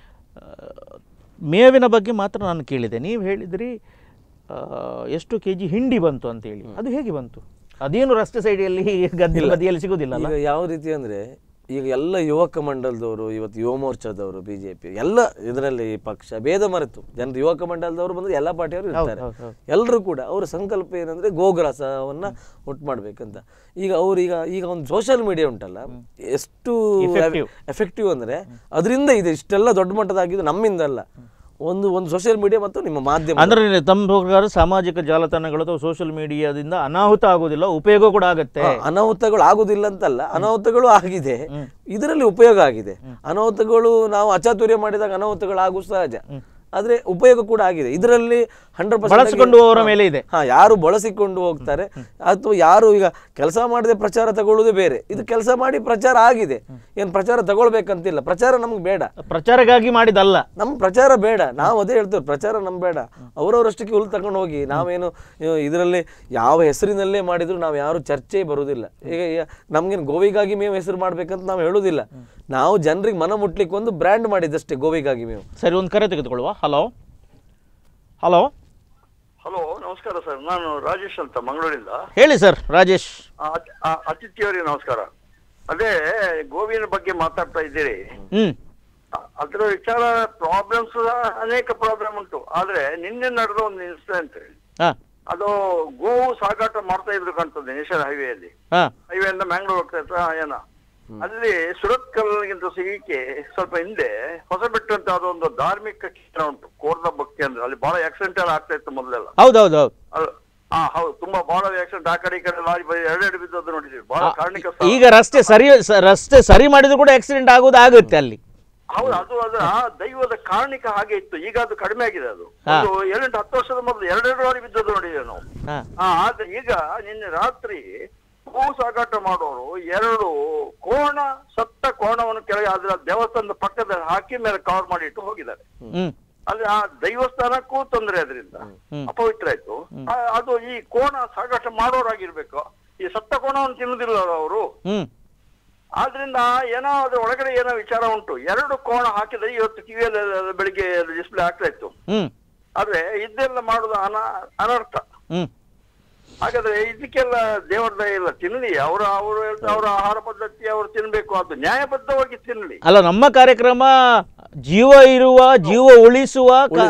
ಮೇವಿನ ಬಗ್ಗೆ ಮಾತ್ರ ನಾನು ಕೇಳಿದೆ. ನೀವು ಹೇಳಿದ್ರಿ ಎಷ್ಟು ಕೆಜಿ ಹಿಂಡಿ ಬಂತು ಅಂತೇಳಿ. ಅದು ಹೇಗೆ ಬಂತು? ಅದೇನು ರಸ್ತೆ ಸೈಡಲ್ಲಿ ಗದ್ದೆಯಲ್ಲಿ ಸಿಗೋದಿಲ್ಲ. ಈಗ ಯಾವ ರೀತಿ ಅಂದರೆ, ಈಗ ಎಲ್ಲ ಯುವಕ ಮಂಡಲದವರು, ಇವತ್ತು ಯುವ ಮೋರ್ಚಾದವರು, ಬಿಜೆಪಿ ಎಲ್ಲ ಇದರಲ್ಲಿ ಪಕ್ಷ ಭೇದ ಮರೆತು ಜನರು ಯುವಕ ಮಂಡಲದವರು ಬಂದರೆ ಎಲ್ಲ ಪಾರ್ಟಿಯವರು ಇರ್ತಾರೆ. ಎಲ್ಲರೂ ಕೂಡ ಅವರ ಸಂಕಲ್ಪ ಏನಂದರೆ ಗೋಗ್ರಾಸವನ್ನು ಒಟ್ಟು ಮಾಡಬೇಕಂತ. ಈಗ ಈಗ ಒಂದು ಸೋಷಿಯಲ್ ಮೀಡಿಯಾ ಉಂಟಲ್ಲ, ಎಷ್ಟು ಎಫೆಕ್ಟಿವ್ ಅಂದರೆ ಅದರಿಂದ ಇದೆ ಇಷ್ಟೆಲ್ಲ ದೊಡ್ಡ ಮಟ್ಟದಾಗಿದ್ದು ನಮ್ಮಿಂದ ಅಲ್ಲ, ಒಂದು ಸೋಷಿಯಲ್ ಮೀಡಿಯಾ ಮತ್ತು ನಿಮ್ಮ ಮಾಧ್ಯಮ. ಅಂದ್ರೆ ತಮ್ಮ ಪ್ರಕಾರ ಸಾಮಾಜಿಕ ಜಾಲತಾಣಗಳು ಅಥವಾ ಸೋಷಿಯಲ್ ಮೀಡಿಯಾದಿಂದ ಅನಾಹುತ ಆಗೋದಿಲ್ಲ, ಉಪಯೋಗ ಕೂಡ ಆಗುತ್ತೆ. ಅನಾಹುತಗಳು ಆಗುದಿಲ್ಲ ಅಂತಲ್ಲ, ಅನಾಹುತಗಳು ಆಗಿದೆ, ಇದರಲ್ಲಿ ಉಪಯೋಗ ಆಗಿದೆ. ಅನಾಹುತಗಳು ನಾವು ಅಚಾತುರ್ಯ ಮಾಡಿದಾಗ ಅನಾಹುತಗಳು ಆಗುವ ಸಹಜ, ಆದ್ರೆ ಉಪಯೋಗ ಕೂಡ ಆಗಿದೆ. ಇದರಲ್ಲಿ 100% ಬಳಸಿಕೊಂಡು ಹೋಗೋರ ಮೇಲೆ ಇದೆ. ಯಾರು ಬಳಸಿಕೊಂಡು ಹೋಗ್ತಾರೆ ಅಥವಾ ಯಾರು ಈಗ ಕೆಲಸ ಮಾಡದೆ ಪ್ರಚಾರ ತಗೊಳ್ಳೋದೇ ಬೇರೆ. ಇದು ಕೆಲಸ ಮಾಡಿ ಪ್ರಚಾರ ಆಗಿದೆ, ಏನ್ ಪ್ರಚಾರ ತಗೊಳ್ಬೇಕಂತಿಲ್ಲ. ಪ್ರಚಾರ ನಮ್ಗೆ ಬೇಡ, ಪ್ರಚಾರಕ್ಕಾಗಿ ಮಾಡಿದಲ್ಲ. ನಮ್ ಪ್ರಚಾರ ಬೇಡ. ನಾವು ಅದೇ ಹೇಳ್ತೇವೆ, ಪ್ರಚಾರ ನಮ್ ಬೇಡ. ಅವರವರಷ್ಟಕ್ಕೆ ಹುಲ್ಲು ತಗೊಂಡು ಹೋಗಿ ನಾವೇನು ಇದರಲ್ಲಿ ಯಾವ ಹೆಸರಿನಲ್ಲೇ ಮಾಡಿದ್ರು ನಾವು ಯಾರು ಚರ್ಚೆ ಬರುವುದಿಲ್ಲ. ಈಗ ನಮ್ಗೇನು ಗೋವಿಗಾಗಿ ಮೇವು ಹೆಸರು ಮಾಡ್ಬೇಕಂತ ನಾವು ಹೇಳುದಿಲ್ಲ. ನಾವು ಜನರಿಗೆ ಮನ ಮುಟ್ಲಿಕ್ಕೆ ಒಂದು ಬ್ರ್ಯಾಂಡ್ ಮಾಡಿದ್ದಷ್ಟೇ, ಗೋವಿಗಾಗಿ ಮೇವು. ಸರಿ, ಒಂದು ಕರೆ ತೆಗೆದುಕೊಳ್ಳುವ. ಹಲೋ ಹಲೋ ಹಲೋ, ನಮಸ್ಕಾರ ಸರ್. ನಾನು ರಾಜೇಶ್ ಅಂತ ಮಂಗಳೂರಿಂದ. ಹೇಳಿ ಸರ್ ರಾಜೇಶ್. ಅತಿಥಿಯವರಿಗೆ ನಮಸ್ಕಾರ. ಅದೇ ಗೋವಿನ ಬಗ್ಗೆ ಮಾತಾಡ್ತಾ ಇದ್ದೀರಿ. ಅದರ ವಿಚಾರ ಪ್ರಾಬ್ಲಮ್ಸ್ ಅನೇಕ ಪ್ರಾಬ್ಲಮ್ ಉಂಟು. ಆದ್ರೆ ನಿನ್ನೆ ನಡೆದ ಒಂದು ಇನ್ಸಿಡೆಂಟ್, ಅದು ಗೋವು ಸಾಗಾಟ ಮಾಡ್ತಾ ಇದ್ರು ಕಾಣ್ತದೆ ನ್ಯಾಷನಲ್ ಹೈವೇಯಲ್ಲಿ. ಹೈವೇಯಿಂದ ಮ್ಯಾಂಗ್ಳೂರ್ ಹೋಗ್ತಾ ಇತ್ತ ಏನ, ಅಲ್ಲಿ ಸುರತ್ಕಲ್ಗಿಂತ ಸಿಗಕ್ಕೆ ಸ್ವಲ್ಪ ಹಿಂದೆ ಹೊಸಬೆಟ್ಟು ಅಂತ ಅದೊಂದು ಧಾರ್ಮಿಕ ಕೇಂದ್ರ ಉಂಟು, ಕೋರ್ದ ಭಕ್ತಿ ಅಂದ್ರೆ. ಅಲ್ಲಿ ಬಹಳ ಆಕ್ಸಿಡೆಂಟ್ ಎಲ್ಲ ಆಗ್ತಾ ಇತ್ತು ಮೊದಲೆಲ್ಲ. ಹೌದೌದು. ಹೌದು, ತುಂಬಾ ಬಹಳ ಆಕ್ಸಿಡೆಂಟ್. ಆ ಕಡೆ ಈ ಕಡೆ ಲಾರಿ ಎರಡೆರಡು ಬಿದ್ದದ್ದು ನೋಡಿದ್ವಿ. ಬಹಳ ಕಾರಣಿಕ. ಈಗ ರಸ್ತೆ ಸರಿ ಮಾಡಿದ್ರು ಕೂಡ ಆಕ್ಸಿಡೆಂಟ್ ಆಗೋದು ಆಗುತ್ತೆ ಅಲ್ಲಿ. ಹೌದು, ಅದು ಅದರ ದೈವದ ಕಾರಣಿಕ ಹಾಗೆ ಇತ್ತು. ಈಗ ಅದು ಕಡಿಮೆ ಆಗಿದೆ. ಅದು ಒಂದು 7-10 ವರ್ಷದ ಮೊದಲು 2 ಬಾರಿ ಬಿದ್ದದ್ದು ನೋಡಿದ್ದೇವೆ ನಾವು. ಆದ್ರೆ ಈಗ ನಿನ್ನೆ ರಾತ್ರಿ ಹೂ ಸಾಗಾಟ ಮಾಡೋರು 2 ಕೋಣ, ಸತ್ತ ಕೋಣವನ್ನು ಕೆಳಗೆ ಅದರ ದೇವಸ್ಥಾನದ ಪಕ್ಕದಲ್ಲಿ ಹಾಕಿ ಮೇಲೆ ಕವರ್ ಮಾಡಿ ಇಟ್ಟು ಹೋಗಿದ್ದಾರೆ. ಅಲ್ಲಿ ಆ ದೈವಸ್ಥಾನಕ್ಕೂ ತೊಂದರೆ, ಅದರಿಂದ ಅಪವಿತ್ರ ಆಯ್ತು. ಅದು ಈ ಕೋಣ ಸಾಗಾಟ ಮಾಡೋರಾಗಿರ್ಬೇಕು. ಈ ಸತ್ತ ಕೋಣವನ್ನು ತಿನ್ನುದಿಲ್ಲ ಅವರು. ಆದ್ರಿಂದ ಏನೋ ಅದ್ರ ಒಳಗಡೆ ಏನೋ ವಿಚಾರ ಉಂಟು. 2 ಕೋಣ ಹಾಕಿದ್ರೆ ಇವತ್ತು ಟಿವಿಯಲ್ಲಿ ಬೆಳಿಗ್ಗೆ ಡಿಸ್ಪ್ಲೇ ಆಗ್ತಾ ಇತ್ತು. ಆದ್ರೆ ಇದೆಲ್ಲ ಮಾಡುದು ಅನರ್ಥ. ಹಾಗಾದ್ರೆ ಇದಕ್ಕೆಲ್ಲ ದೇವರ ದಯ ಇಲ್ಲ. ತಿನ್ಲಿ, ಅವರ ಆಹಾರ ಪದ್ಧತಿ ಅವ್ರು ತಿನ್ಬೇಕು, ಅದು ನ್ಯಾಯಬದ್ಧವಾಗಿ ತಿನ್ಲಿ. ಅಲ್ಲ, ನಮ್ಮ ಕಾರ್ಯಕ್ರಮ ಜೀವ ಇರುವ, ಜೀವ ಉಳಿಸುವ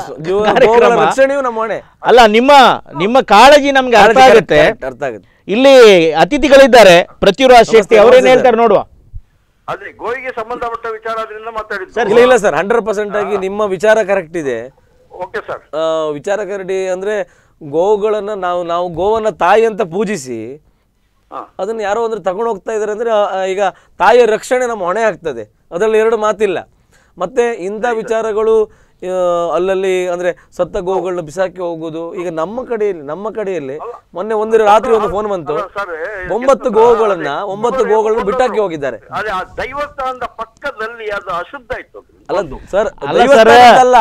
ಅಲ್ಲ. ನಿಮ್ಮ ಕಾಳಜಿ ನಮ್ಗೆ ಅರ್ಥ ಆಗುತ್ತೆ. ಇಲ್ಲಿ ಅತಿಥಿಗಳಿದ್ದಾರೆ, ಪ್ರತಿರಾಜ್ ಶೆಟ್ಟಿ, ಅವರೇನ್ ಹೇಳ್ತಾರೆ ನೋಡುವ. ಅದೇ ಗೋವಿಗೆ ಸಂಬಂಧಪಟ್ಟ ವಿಚಾರ ಆದ್ರಿಂದ ಮಾತಾಡಿದ್ದು. ಇಲ್ಲ ಸರ್, 100% ಆಗಿ ನಿಮ್ಮ ವಿಚಾರ ಕರೆಕ್ಟ್ ಇದೆ. ಓಕೆ ಸರ್, ವಿಚಾರ ಕರೆಕ್ಟ್ ಅಂದ್ರೆ ಗೋವುಗಳನ್ನ ನಾವು ಗೋವನ್ನ ತಾಯಿ ಅಂತ ಪೂಜಿಸಿ ಅದನ್ನ ಯಾರೋ ಅಂದ್ರೆ ತಗೊಂಡು ಹೋಗ್ತಾ ಇದಾರೆ ಅಂದ್ರೆ ಈಗ ತಾಯಿಯ ರಕ್ಷಣೆ ನಮ್ಮ ಹೊಣೆ ಆಗ್ತದೆ, ಅದರಲ್ಲಿ 2 ಮಾತಿಲ್ಲ. ಮತ್ತೆ ಇಂಥ ವಿಚಾರಗಳು ಅಲ್ಲಲ್ಲಿ ಅಂದ್ರೆ ಸತ್ತ ಗೋವುಗಳನ್ನ ಬಿಸಾಕಿ ಹೋಗುದು. ಈಗ ನಮ್ಮ ಕಡೆಯಲ್ಲಿ ಮೊನ್ನೆ ಒಂದು ರಾತ್ರಿ ಒಂದು ಫೋನ್ ಬಂತು, 9 ಗೋವುಗಳನ್ನ ಬಿಟ್ಟಾಕಿ ಹೋಗಿದ್ದಾರೆ. ದೈವಸ್ಥಾನದ ಪಕ್ಕದಲ್ಲಿ ಅದು ಅಶುದ್ಧ ಇತ್ತು. ಅಲ್ಲ ಸರ್, ಅಲ್ಲ,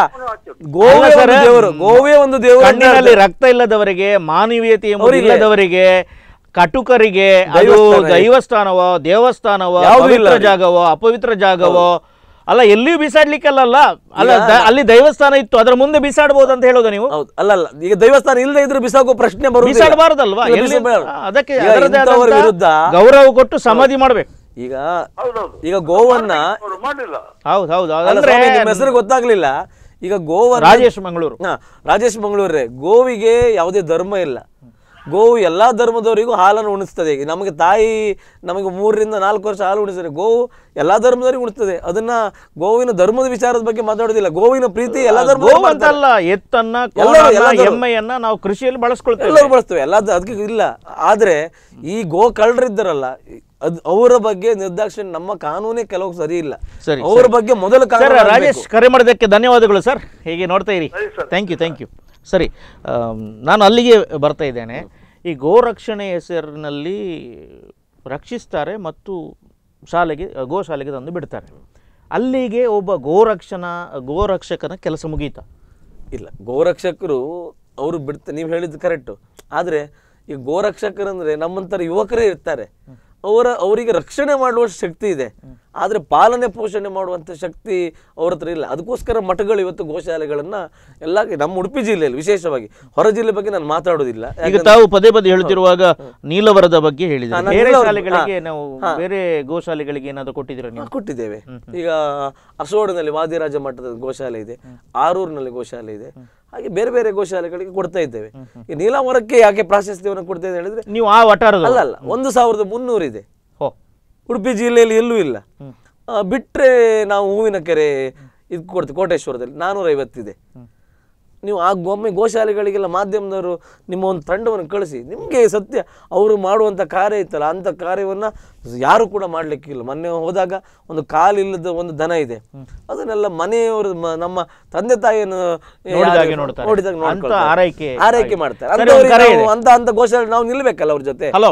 ಗೋವೇ ಒಂದು ದೇವರು. ಕಣ್ಣಿನಲ್ಲಿ ರಕ್ತ ಇಲ್ಲದವರಿಗೆ, ಮಾನವೀಯತೆ ಇಲ್ಲದವರಿಗೆ, ಕಟುಕರಿಗೆ ಅದು ದೈವಸ್ಥಾನವೋ ದೇವಸ್ಥಾನವೋ ಪವಿತ್ರ ಜಾಗವೋ ಅಪವಿತ್ರ ಜಾಗವೋ ಅಲ್ಲ, ಎಲ್ಲಿಯೂ ಬಿಸಾಡ್ಲಿಕ್ಕೆಲ್ಲ ಅಲ್ಲ. ಅಲ್ಲಿ ದೇವಸ್ಥಾನ ಇತ್ತು, ಅದರ ಮುಂದೆ ಬಿಸಾಡಬಹುದು ಅಂತ ಹೇಳೋದು ನೀವು? ಅಲ್ಲ, ಈಗ ದೇವಸ್ಥಾನ ಇಲ್ಲದೆ ಇದ್ರೆ ಬಿಸಾಕೋ ಪ್ರಶ್ನೆ ಬರುವುದಿಲ್ಲ. ಬಿಸಾಡಬಾರದಲ್ವಾ? ಅದಕ್ಕೆ ವಿರುದ್ಧ ಗೌರವ ಕೊಟ್ಟು ಸಮಾಧಿ ಮಾಡ್ಬೇಕು. ಈಗ ಗೋವನ್ನ ಹೌದು ಅಂದ್ರೆ ಹೆಸರು ಗೊತ್ತಾಗ್ಲಿಲ್ಲ. ಈಗ ಗೋವನ್ನ ರಾಜೇಶ್ ಮಂಗಳೂರೇ, ಗೋವಿಗೆ ಯಾವುದೇ ಧರ್ಮ ಇಲ್ಲ. ಗೋವು ಎಲ್ಲಾ ಧರ್ಮದವರಿಗೂ ಹಾಲನ್ನು ಉಣಿಸ್ತದೆ. ನಮಗೆ ತಾಯಿ ನಮಗೆ 3-4 ವರ್ಷ ಹಾಲು ಉಣಿಸ್ತದೆ. ಗೋವು ಎಲ್ಲಾ ಧರ್ಮದವರಿಗೂ ಉಣಿಸ್ತದೆ. ಅದನ್ನ ಗೋವಿನ ಧರ್ಮದ ವಿಚಾರದ ಬಗ್ಗೆ ಮಾತಾಡೋದಿಲ್ಲ. ಗೋವಿನ ಪ್ರೀತಿ ಎಲ್ಲಾ ಧರ್ಮ ಅಂತಲ್ಲ, ಎತ್ತನ್ನ ಎಮ್ಮೆಯನ್ನ ನಾವು ಕೃಷಿಯಲ್ಲಿ ಬಳಸ್ಕೊಳ್ತೇವೆ, ಎಲ್ಲರೂ ಬಳಸ್ತೇವೆ, ಅದಕ್ಕೆ ಇಲ್ಲ. ಆದ್ರೆ ಈ ಗೋ ಕಳ್ಳರಿದ್ದಾರಲ್ಲ, ಅವರ ಬಗ್ಗೆ ನಿರ್ದಾಕ್ಷಿಣ್ಯ ನಮ್ಮ ಕಾನೂನೇ ಕೆಲವು ಸರಿ ಇಲ್ಲ. ಅವರ ಬಗ್ಗೆ ಮೊದಲು ರಾಜೇಶ್ ಕರೆ ಮಾಡೋದಕ್ಕೆ ಧನ್ಯವಾದಗಳು ಸರ್. ಹೀಗೆ ನೋಡ್ತಾ ಇರಿ. Thank you. ಸರಿ, ನಾನು ಅಲ್ಲಿಗೆ ಬರ್ತಾ ಇದ್ದೇನೆ. ಈ ಗೋರಕ್ಷಣೆ ಹೆಸರಿನಲ್ಲಿ ರಕ್ಷಿಸ್ತಾರೆ ಮತ್ತು ಗೋಶಾಲೆಗೆ ತಂದು ಬಿಡ್ತಾರೆ. ಅಲ್ಲಿಗೆ ಒಬ್ಬ ಗೋರಕ್ಷಕನ ಕೆಲಸ ಮುಗೀತಾ? ಇಲ್ಲ, ಗೋರಕ್ಷಕರು ಅವರು ನೀವು ಹೇಳಿದ್ದು ಕರೆಕ್ಟು. ಆದರೆ ಈ ಗೋರಕ್ಷಕರಂದ್ರೆ ನಮ್ಮಂತರ ಯುವಕರೇ ಇರ್ತಾರೆ. ಅವರಿಗೆ ರಕ್ಷಣೆ ಮಾಡುವಷ್ಟು ಶಕ್ತಿ ಇದೆ, ಆದರೆ ಪಾಲನೆ ಪೋಷಣೆ ಮಾಡುವಂಥ ಶಕ್ತಿ ಅವ್ರ ಹತ್ರ ಇಲ್ಲ. ಅದಕ್ಕೋಸ್ಕರ ಮಠಗಳು ಇವತ್ತು ಗೋಶಾಲೆಗಳನ್ನ ಎಲ್ಲ ನಮ್ಮ ಉಡುಪಿ ಜಿಲ್ಲೆಯಲ್ಲಿ, ವಿಶೇಷವಾಗಿ ಹೊರ ಜಿಲ್ಲೆ ಬಗ್ಗೆ ನಾನು ಮಾತಾಡೋದಿಲ್ಲ. ಈಗ ತಾವು ಪದೇ ಹೇಳ್ತಿರುವಾಗ ನೀಲವರದ ಬಗ್ಗೆ ಹೇಳಿದ್ರೆ, ಬೇರೆ ಶಾಲೆಗಳಿಗೆ ನಾವು ಬೇರೆ ಗೋಶಾಲೆಗಳಿಗೆ ಏನಾದರೂ ಕೊಟ್ಟಿದ್ದೀರಾ? ಕೊಟ್ಟಿದ್ದೇವೆ. ಈಗ ಅಸೋಡಿನಲ್ಲಿ ವಾದಿರಾಜ ಮಠದ ಗೋಶಾಲೆ ಇದೆ, ಆರೂರಿನಲ್ಲಿ ಗೋಶಾಲೆ ಇದೆ, ಹಾಗೆ ಬೇರೆ ಬೇರೆ ಗೋಶಾಲೆಗಳಿಗೆ ಕೊಡ್ತಾ ಇದ್ದೇವೆ. ಈ ನೀಲಾವರಕ್ಕೆ ಯಾಕೆ ಪ್ರಾಶಸ್ತ್ಯವನ್ನು ಕೊಡ್ತಾ ಇದೆ ಹೇಳಿದ್ರೆ, ನೀವು ಆ ವಟಾರದ ಅಲ್ಲ 1300 ಇದೆ. ಉಡುಪಿ ಜಿಲ್ಲೆಯಲ್ಲಿ ಎಲ್ಲೂ ಇಲ್ಲ. ಬಿಟ್ರೆ ನಾವು ಹೂವಿನ ಕೆರೆ ಇದು ಕೊಡ್ತೀವಿ, ಕೋಟೇಶ್ವರದಲ್ಲಿ 450 ಇದೆ. ನೀವು ಒಮ್ಮೆ ಗೋಶಾಲೆಗಳಿಗೆಲ್ಲ ಮಾಧ್ಯಮದವರು ನಿಮ್ಮ ಒಂದು ತಂಡವನ್ನು ಕಳಿಸಿ, ನಿಮಗೆ ಸತ್ಯ ಅವರು ಮಾಡುವಂಥ ಕಾರ್ಯ ಇತ್ತಲ್ಲ, ಅಂಥ ಕಾರ್ಯವನ್ನು ಯಾರು ಕೂಡ ಮಾಡಲಿಕ್ಕಿಲ್ಲ. ಮೊನ್ನೆ ಹೋದಾಗ ಒಂದು ಕಾಲಿಲ್ಲದ ಒಂದು ದನ ಇದೆ, ಅದನ್ನೆಲ್ಲ ಮನೆಯವರು ನಮ್ಮ ತಂದೆ ತಾಯಿಯನ್ನು ನೋಡಿದಾಗ ಆರೈಕೆ ಮಾಡ್ತಾರೆ. ಅಂತ ಗೋಶಾಲೆ ನಾವು ನಿಲ್ಬೇಕಲ್ಲ ಅವ್ರ ಜೊತೆ. ಹಲೋ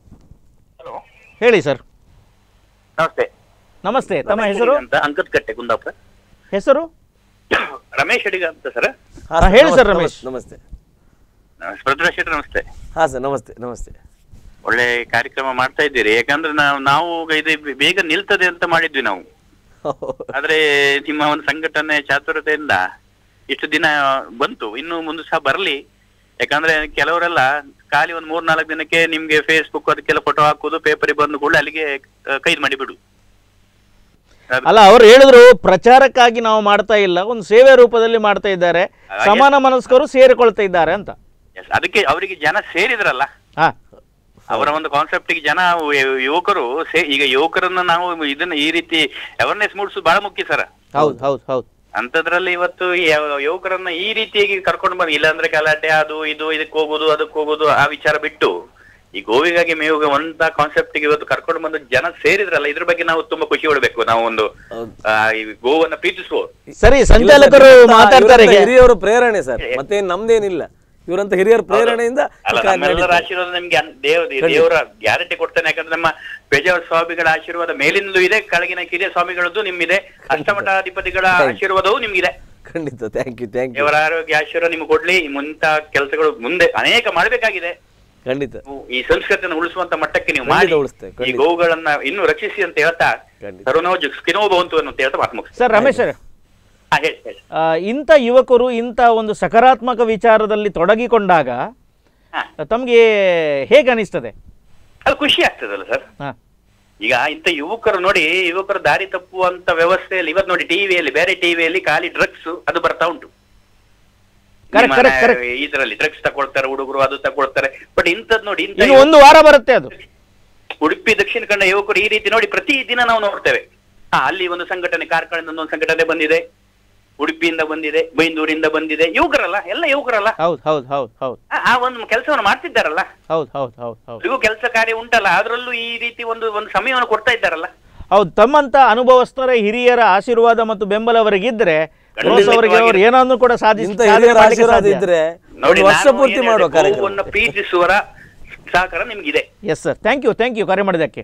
ಹೇಳಿ ಸರ್. ನಮಸ್ತೆ. ತಮ್ಮ ಹೆಸರು? ಅಂಕದಕಟ್ಟೆ, ಕುಂದಾಪುರ. ಹೆಸರು ರಮೇಶ್ ಅಡಿಗ ಅಂತ ಸರ್. ಹೇಳಿ ಸರ್. ರಮೇಶ್ ನಮಸ್ತೆ. ಪೃಥ್ವಿರಾಜ್ ಶೆಟ್ಟಿ ನಮಸ್ತೆ. ಹಾ ಸರ್, ನಮಸ್ತೆ. ಒಳ್ಳೆ ಕಾರ್ಯಕ್ರಮ ಮಾಡ್ತಾ ಇದ್ದೀರಿ. ಯಾಕಂದ್ರೆ ನಾವು ಇದು ಬೇಗ ನಿಲ್ತದೆ ಅಂತ ಮಾಡಿದ್ವಿ ನಾವು. ಆದ್ರೆ ನಿಮ್ಮ ಒಂದು ಸಂಘಟನೆ ಚಾತುರ್ಯತೆಯಿಂದ ಇಷ್ಟು ದಿನ ಬಂತು, ಇನ್ನು ಮುಂದೆ ಸಹ ಬರ್ಲಿ. ಯಾಕಂದ್ರೆ ಕೆಲವರೆಲ್ಲ ಖಾಲಿ ಒಂದು 3-4 ದಿನಕ್ಕೆ ನಿಮ್ಗೆ ಫೇಸ್ಬುಕ್ ಅದಕ್ಕೆಲ್ಲ ಫೋಟೋ ಹಾಕುದು, ಪೇಪರ್ ಬಂದು ಕೂಡ ಅಲ್ಲಿಗೆ ಕೈದು ಮಾಡಿಬಿಡು. ಅಲ್ಲ, ಅವ್ರು ಹೇಳಿದ್ರು ಪ್ರಚಾರಕ್ಕಾಗಿ ನಾವು ಮಾಡ್ತಾ ಇಲ್ಲ, ಒಂದು ಸೇವೆ ರೂಪದಲ್ಲಿ ಮಾಡ್ತಾ ಇದ್ದಾರೆ, ಸಮಾನ ಮನಸ್ಕರು ಸೇರಿಕೊಳ್ತಾ ಇದ್ದಾರೆ ಅಂತ. ಅದಕ್ಕೆ ಅವರಿಗೆ ಜನ ಸೇರಿದ್ರಲ್ಲ, ಅವರ ಒಂದು ಕಾನ್ಸೆಪ್ಟಿಗೆ ಜನ ಯುವಕರು ಈಗ ಯುವಕರನ್ನ ನಾವು ಇದನ್ನ ಈ ರೀತಿ ಅವೇರ್ನೆಸ್ ಮೂಡಿಸೋದು ಬಹಳ ಮುಖ್ಯ ಸರ್. ಹೌದು. ಅಂತದ್ರಲ್ಲಿ ಇವತ್ತು ಯುವಕರನ್ನ ಈ ರೀತಿಯಾಗಿ ಕರ್ಕೊಂಡು ಬಂದು, ಇಲ್ಲಾಂದ್ರೆ ಗಲಾಟೆ ಅದು ಇದು ಇದಕ್ಕೆ ಹೋಗುದು ಅದಕ್ಕೆ ಹೋಗುದು ಆ ವಿಚಾರ ಬಿಟ್ಟು ಈ ಗೋವಿಗಾಗಿ ಮೇವುಗೆ ಒಂದ ಕಾನ್ಸೆಪ್ಟ್ ಇವತ್ತು ಕರ್ಕೊಂಡು ಬಂದು ಜನ ಸೇರಿದ್ರಲ್ಲ, ಇದ್ರ ಬಗ್ಗೆ ನಾವು ತುಂಬಾ ಖುಷಿ ಪಡಬೇಕು. ನಾವು ಒಂದು ಈ ಗೋವನ್ನ ಪ್ರೀತಿಸುವ ಸರಿ ಸಂಚಾಲಕರು ಮಾತಾಡ್ತಾರೆ. ಹಿರಿಯವರು ಪ್ರೇರಣೆ ಸರ್, ಮತ್ತೆ ನಮ್ದೇನಿಲ್ಲ, ಇವರಂತ ಹಿರಿಯರ ಪ್ರೇರಣೆಯಿಂದ ನಮ್ಮೆಲ್ಲರ ಆಶೀರ್ವಾದ ನಿಮ್ಗೆ ದೇವರ ಗ್ಯಾರಂಟಿ ಕೊಡ್ತಾನೆ. ಯಾಕಂದ್ರೆ ನಮ್ಮ ಪೇಜಾವರ ಸ್ವಾಮಿಗಳ ಆಶೀರ್ವಾದ ಮೇಲಿಂದಲೂ ಇದೆ, ಕೆಳಗಿನ ಕಿರಿಯ ಸ್ವಾಮಿಗಳದ್ದು ನಿಮ್ಗಿದೆ, ಅಷ್ಟಮಠಾಧಿಪತಿಗಳ ಆಶೀರ್ವಾದವೂ ನಿಮ್ಗಿದೆ. ಖಂಡಿತ. Thank you. ದೇವರ ಆರೋಗ್ಯ ಆಶೀರ್ವಾದ ನಿಮ್ಗೆ ಕೊಡ್ಲಿ. ಮುಂತ ಕೆಲಸಗಳು ಮುಂದೆ ಅನೇಕ ಮಾಡಬೇಕಾಗಿದೆ. ಖಂಡಿತ ಈ ಸಂಸ್ಕೃತಿಯನ್ನು ಉಳಿಸುವಂತ ಮಟ್ಟಕ್ಕೆ ನೀವು ಮಾಡಿ ಈ ಗೋವುಗಳನ್ನ ಇನ್ನೂ ರಕ್ಷಿಸಿ ಅಂತ ಹೇಳ್ತಾ ಅಂತ ಹೇಳ್ತಾ ಮಾತು ಮುಗಿಸ್ತಾರೆ. ಸರ್ ರಮೇಶ್ ಸರ್, ಇಂಥ ಯುವಕರು ಇಂಥ ಒಂದು ಸಕಾರಾತ್ಮಕ ವಿಚಾರದಲ್ಲಿ ತೊಡಗಿಕೊಂಡಾಗ ತಮ್ಗೆ ಹೇಗೆ ಅನಿಸ್ತದೆ? ಅದು ಖುಷಿ ಆಗ್ತದಲ್ಲ ಸರ್. ಈಗ ಇಂಥ ಯುವಕರು ನೋಡಿ, ಯುವಕರು ದಾರಿ ತಪ್ಪುವಂತ ವ್ಯವಸ್ಥೆಯಲ್ಲಿ ಇವತ್ತು ನೋಡಿ ಟಿವಿಯಲ್ಲಿ, ಬೇರೆ ಟಿವಿಯಲ್ಲಿ ಖಾಲಿ ಡ್ರಗ್ಸ್ ಅದು ಬರ್ತಾ ಉಂಟು. ಇದರಲ್ಲಿ ಡ್ರಗ್ಸ್ ತಗೊಳ್ತಾರೆ ಹುಡುಗರು, ಅದು ತಗೊಳ್ತಾರೆ. ಬಟ್ ಇಂಥದ್ ನೋಡಿ, ಒಂದು ವಾರ ಬರುತ್ತೆ ಅದು. ಉಡುಪಿ ದಕ್ಷಿಣ ಕನ್ನಡ ಯುವಕರು ಈ ರೀತಿ ನೋಡಿ ಪ್ರತಿ ದಿನ ನಾವು ನೋಡ್ತೇವೆ. ಅಲ್ಲಿ ಒಂದು ಸಂಘಟನೆ, ಕಾರ್ಕಳದಿಂದ ಒಂದು ಸಂಘಟನೆ ಬಂದಿದೆ, ಉಡುಪಿಯಿಂದ ಬಂದಿದೆ, ಬೈಂದೂರಿಂದ ಬಂದಿದೆ. ಯುವಕರಲ್ಲ, ಎಲ್ಲ ಯುವಕರಲ್ಲ. ಆ ಒಂದು ಕೆಲಸವನ್ನು ಮಾಡ್ತಿದ್ದಾರಲ್ಲ. ಇವು ಕೆಲಸ ಕಾರ್ಯ ಉಂಟಲ್ಲ, ಅದರಲ್ಲೂ ಈ ರೀತಿ ಒಂದು ಸಮಯವನ್ನು ಕೊಡ್ತಾ ಇದ್ದಾರಲ್ಲ. ಹೌದು, ತಮ್ಮಂತ ಅನುಭವಸ್ಥರ ಹಿರಿಯರ ಆಶೀರ್ವಾದ ಮತ್ತು ಬೆಂಬಲ ಅವರಿಗಿದ್ರೆ ಏನನ್ನು ಕೂಡ ಸಾಧಿಸಿದ್ರೆ ವರ್ಷ ಪೂರ್ತಿ ಮಾಡುವ ಕಾರ್ಯಕ್ರಮವನ್ನು ಪ್ರೀತಿಸುವರ ಸಹಕಾರ ನಿಮ್ಗಿದೆ. ಎಸ್ ಸರ್, ಥ್ಯಾಂಕ್ ಯು ಕರೆ ಮಾಡಿದ್ದಕ್ಕೆ.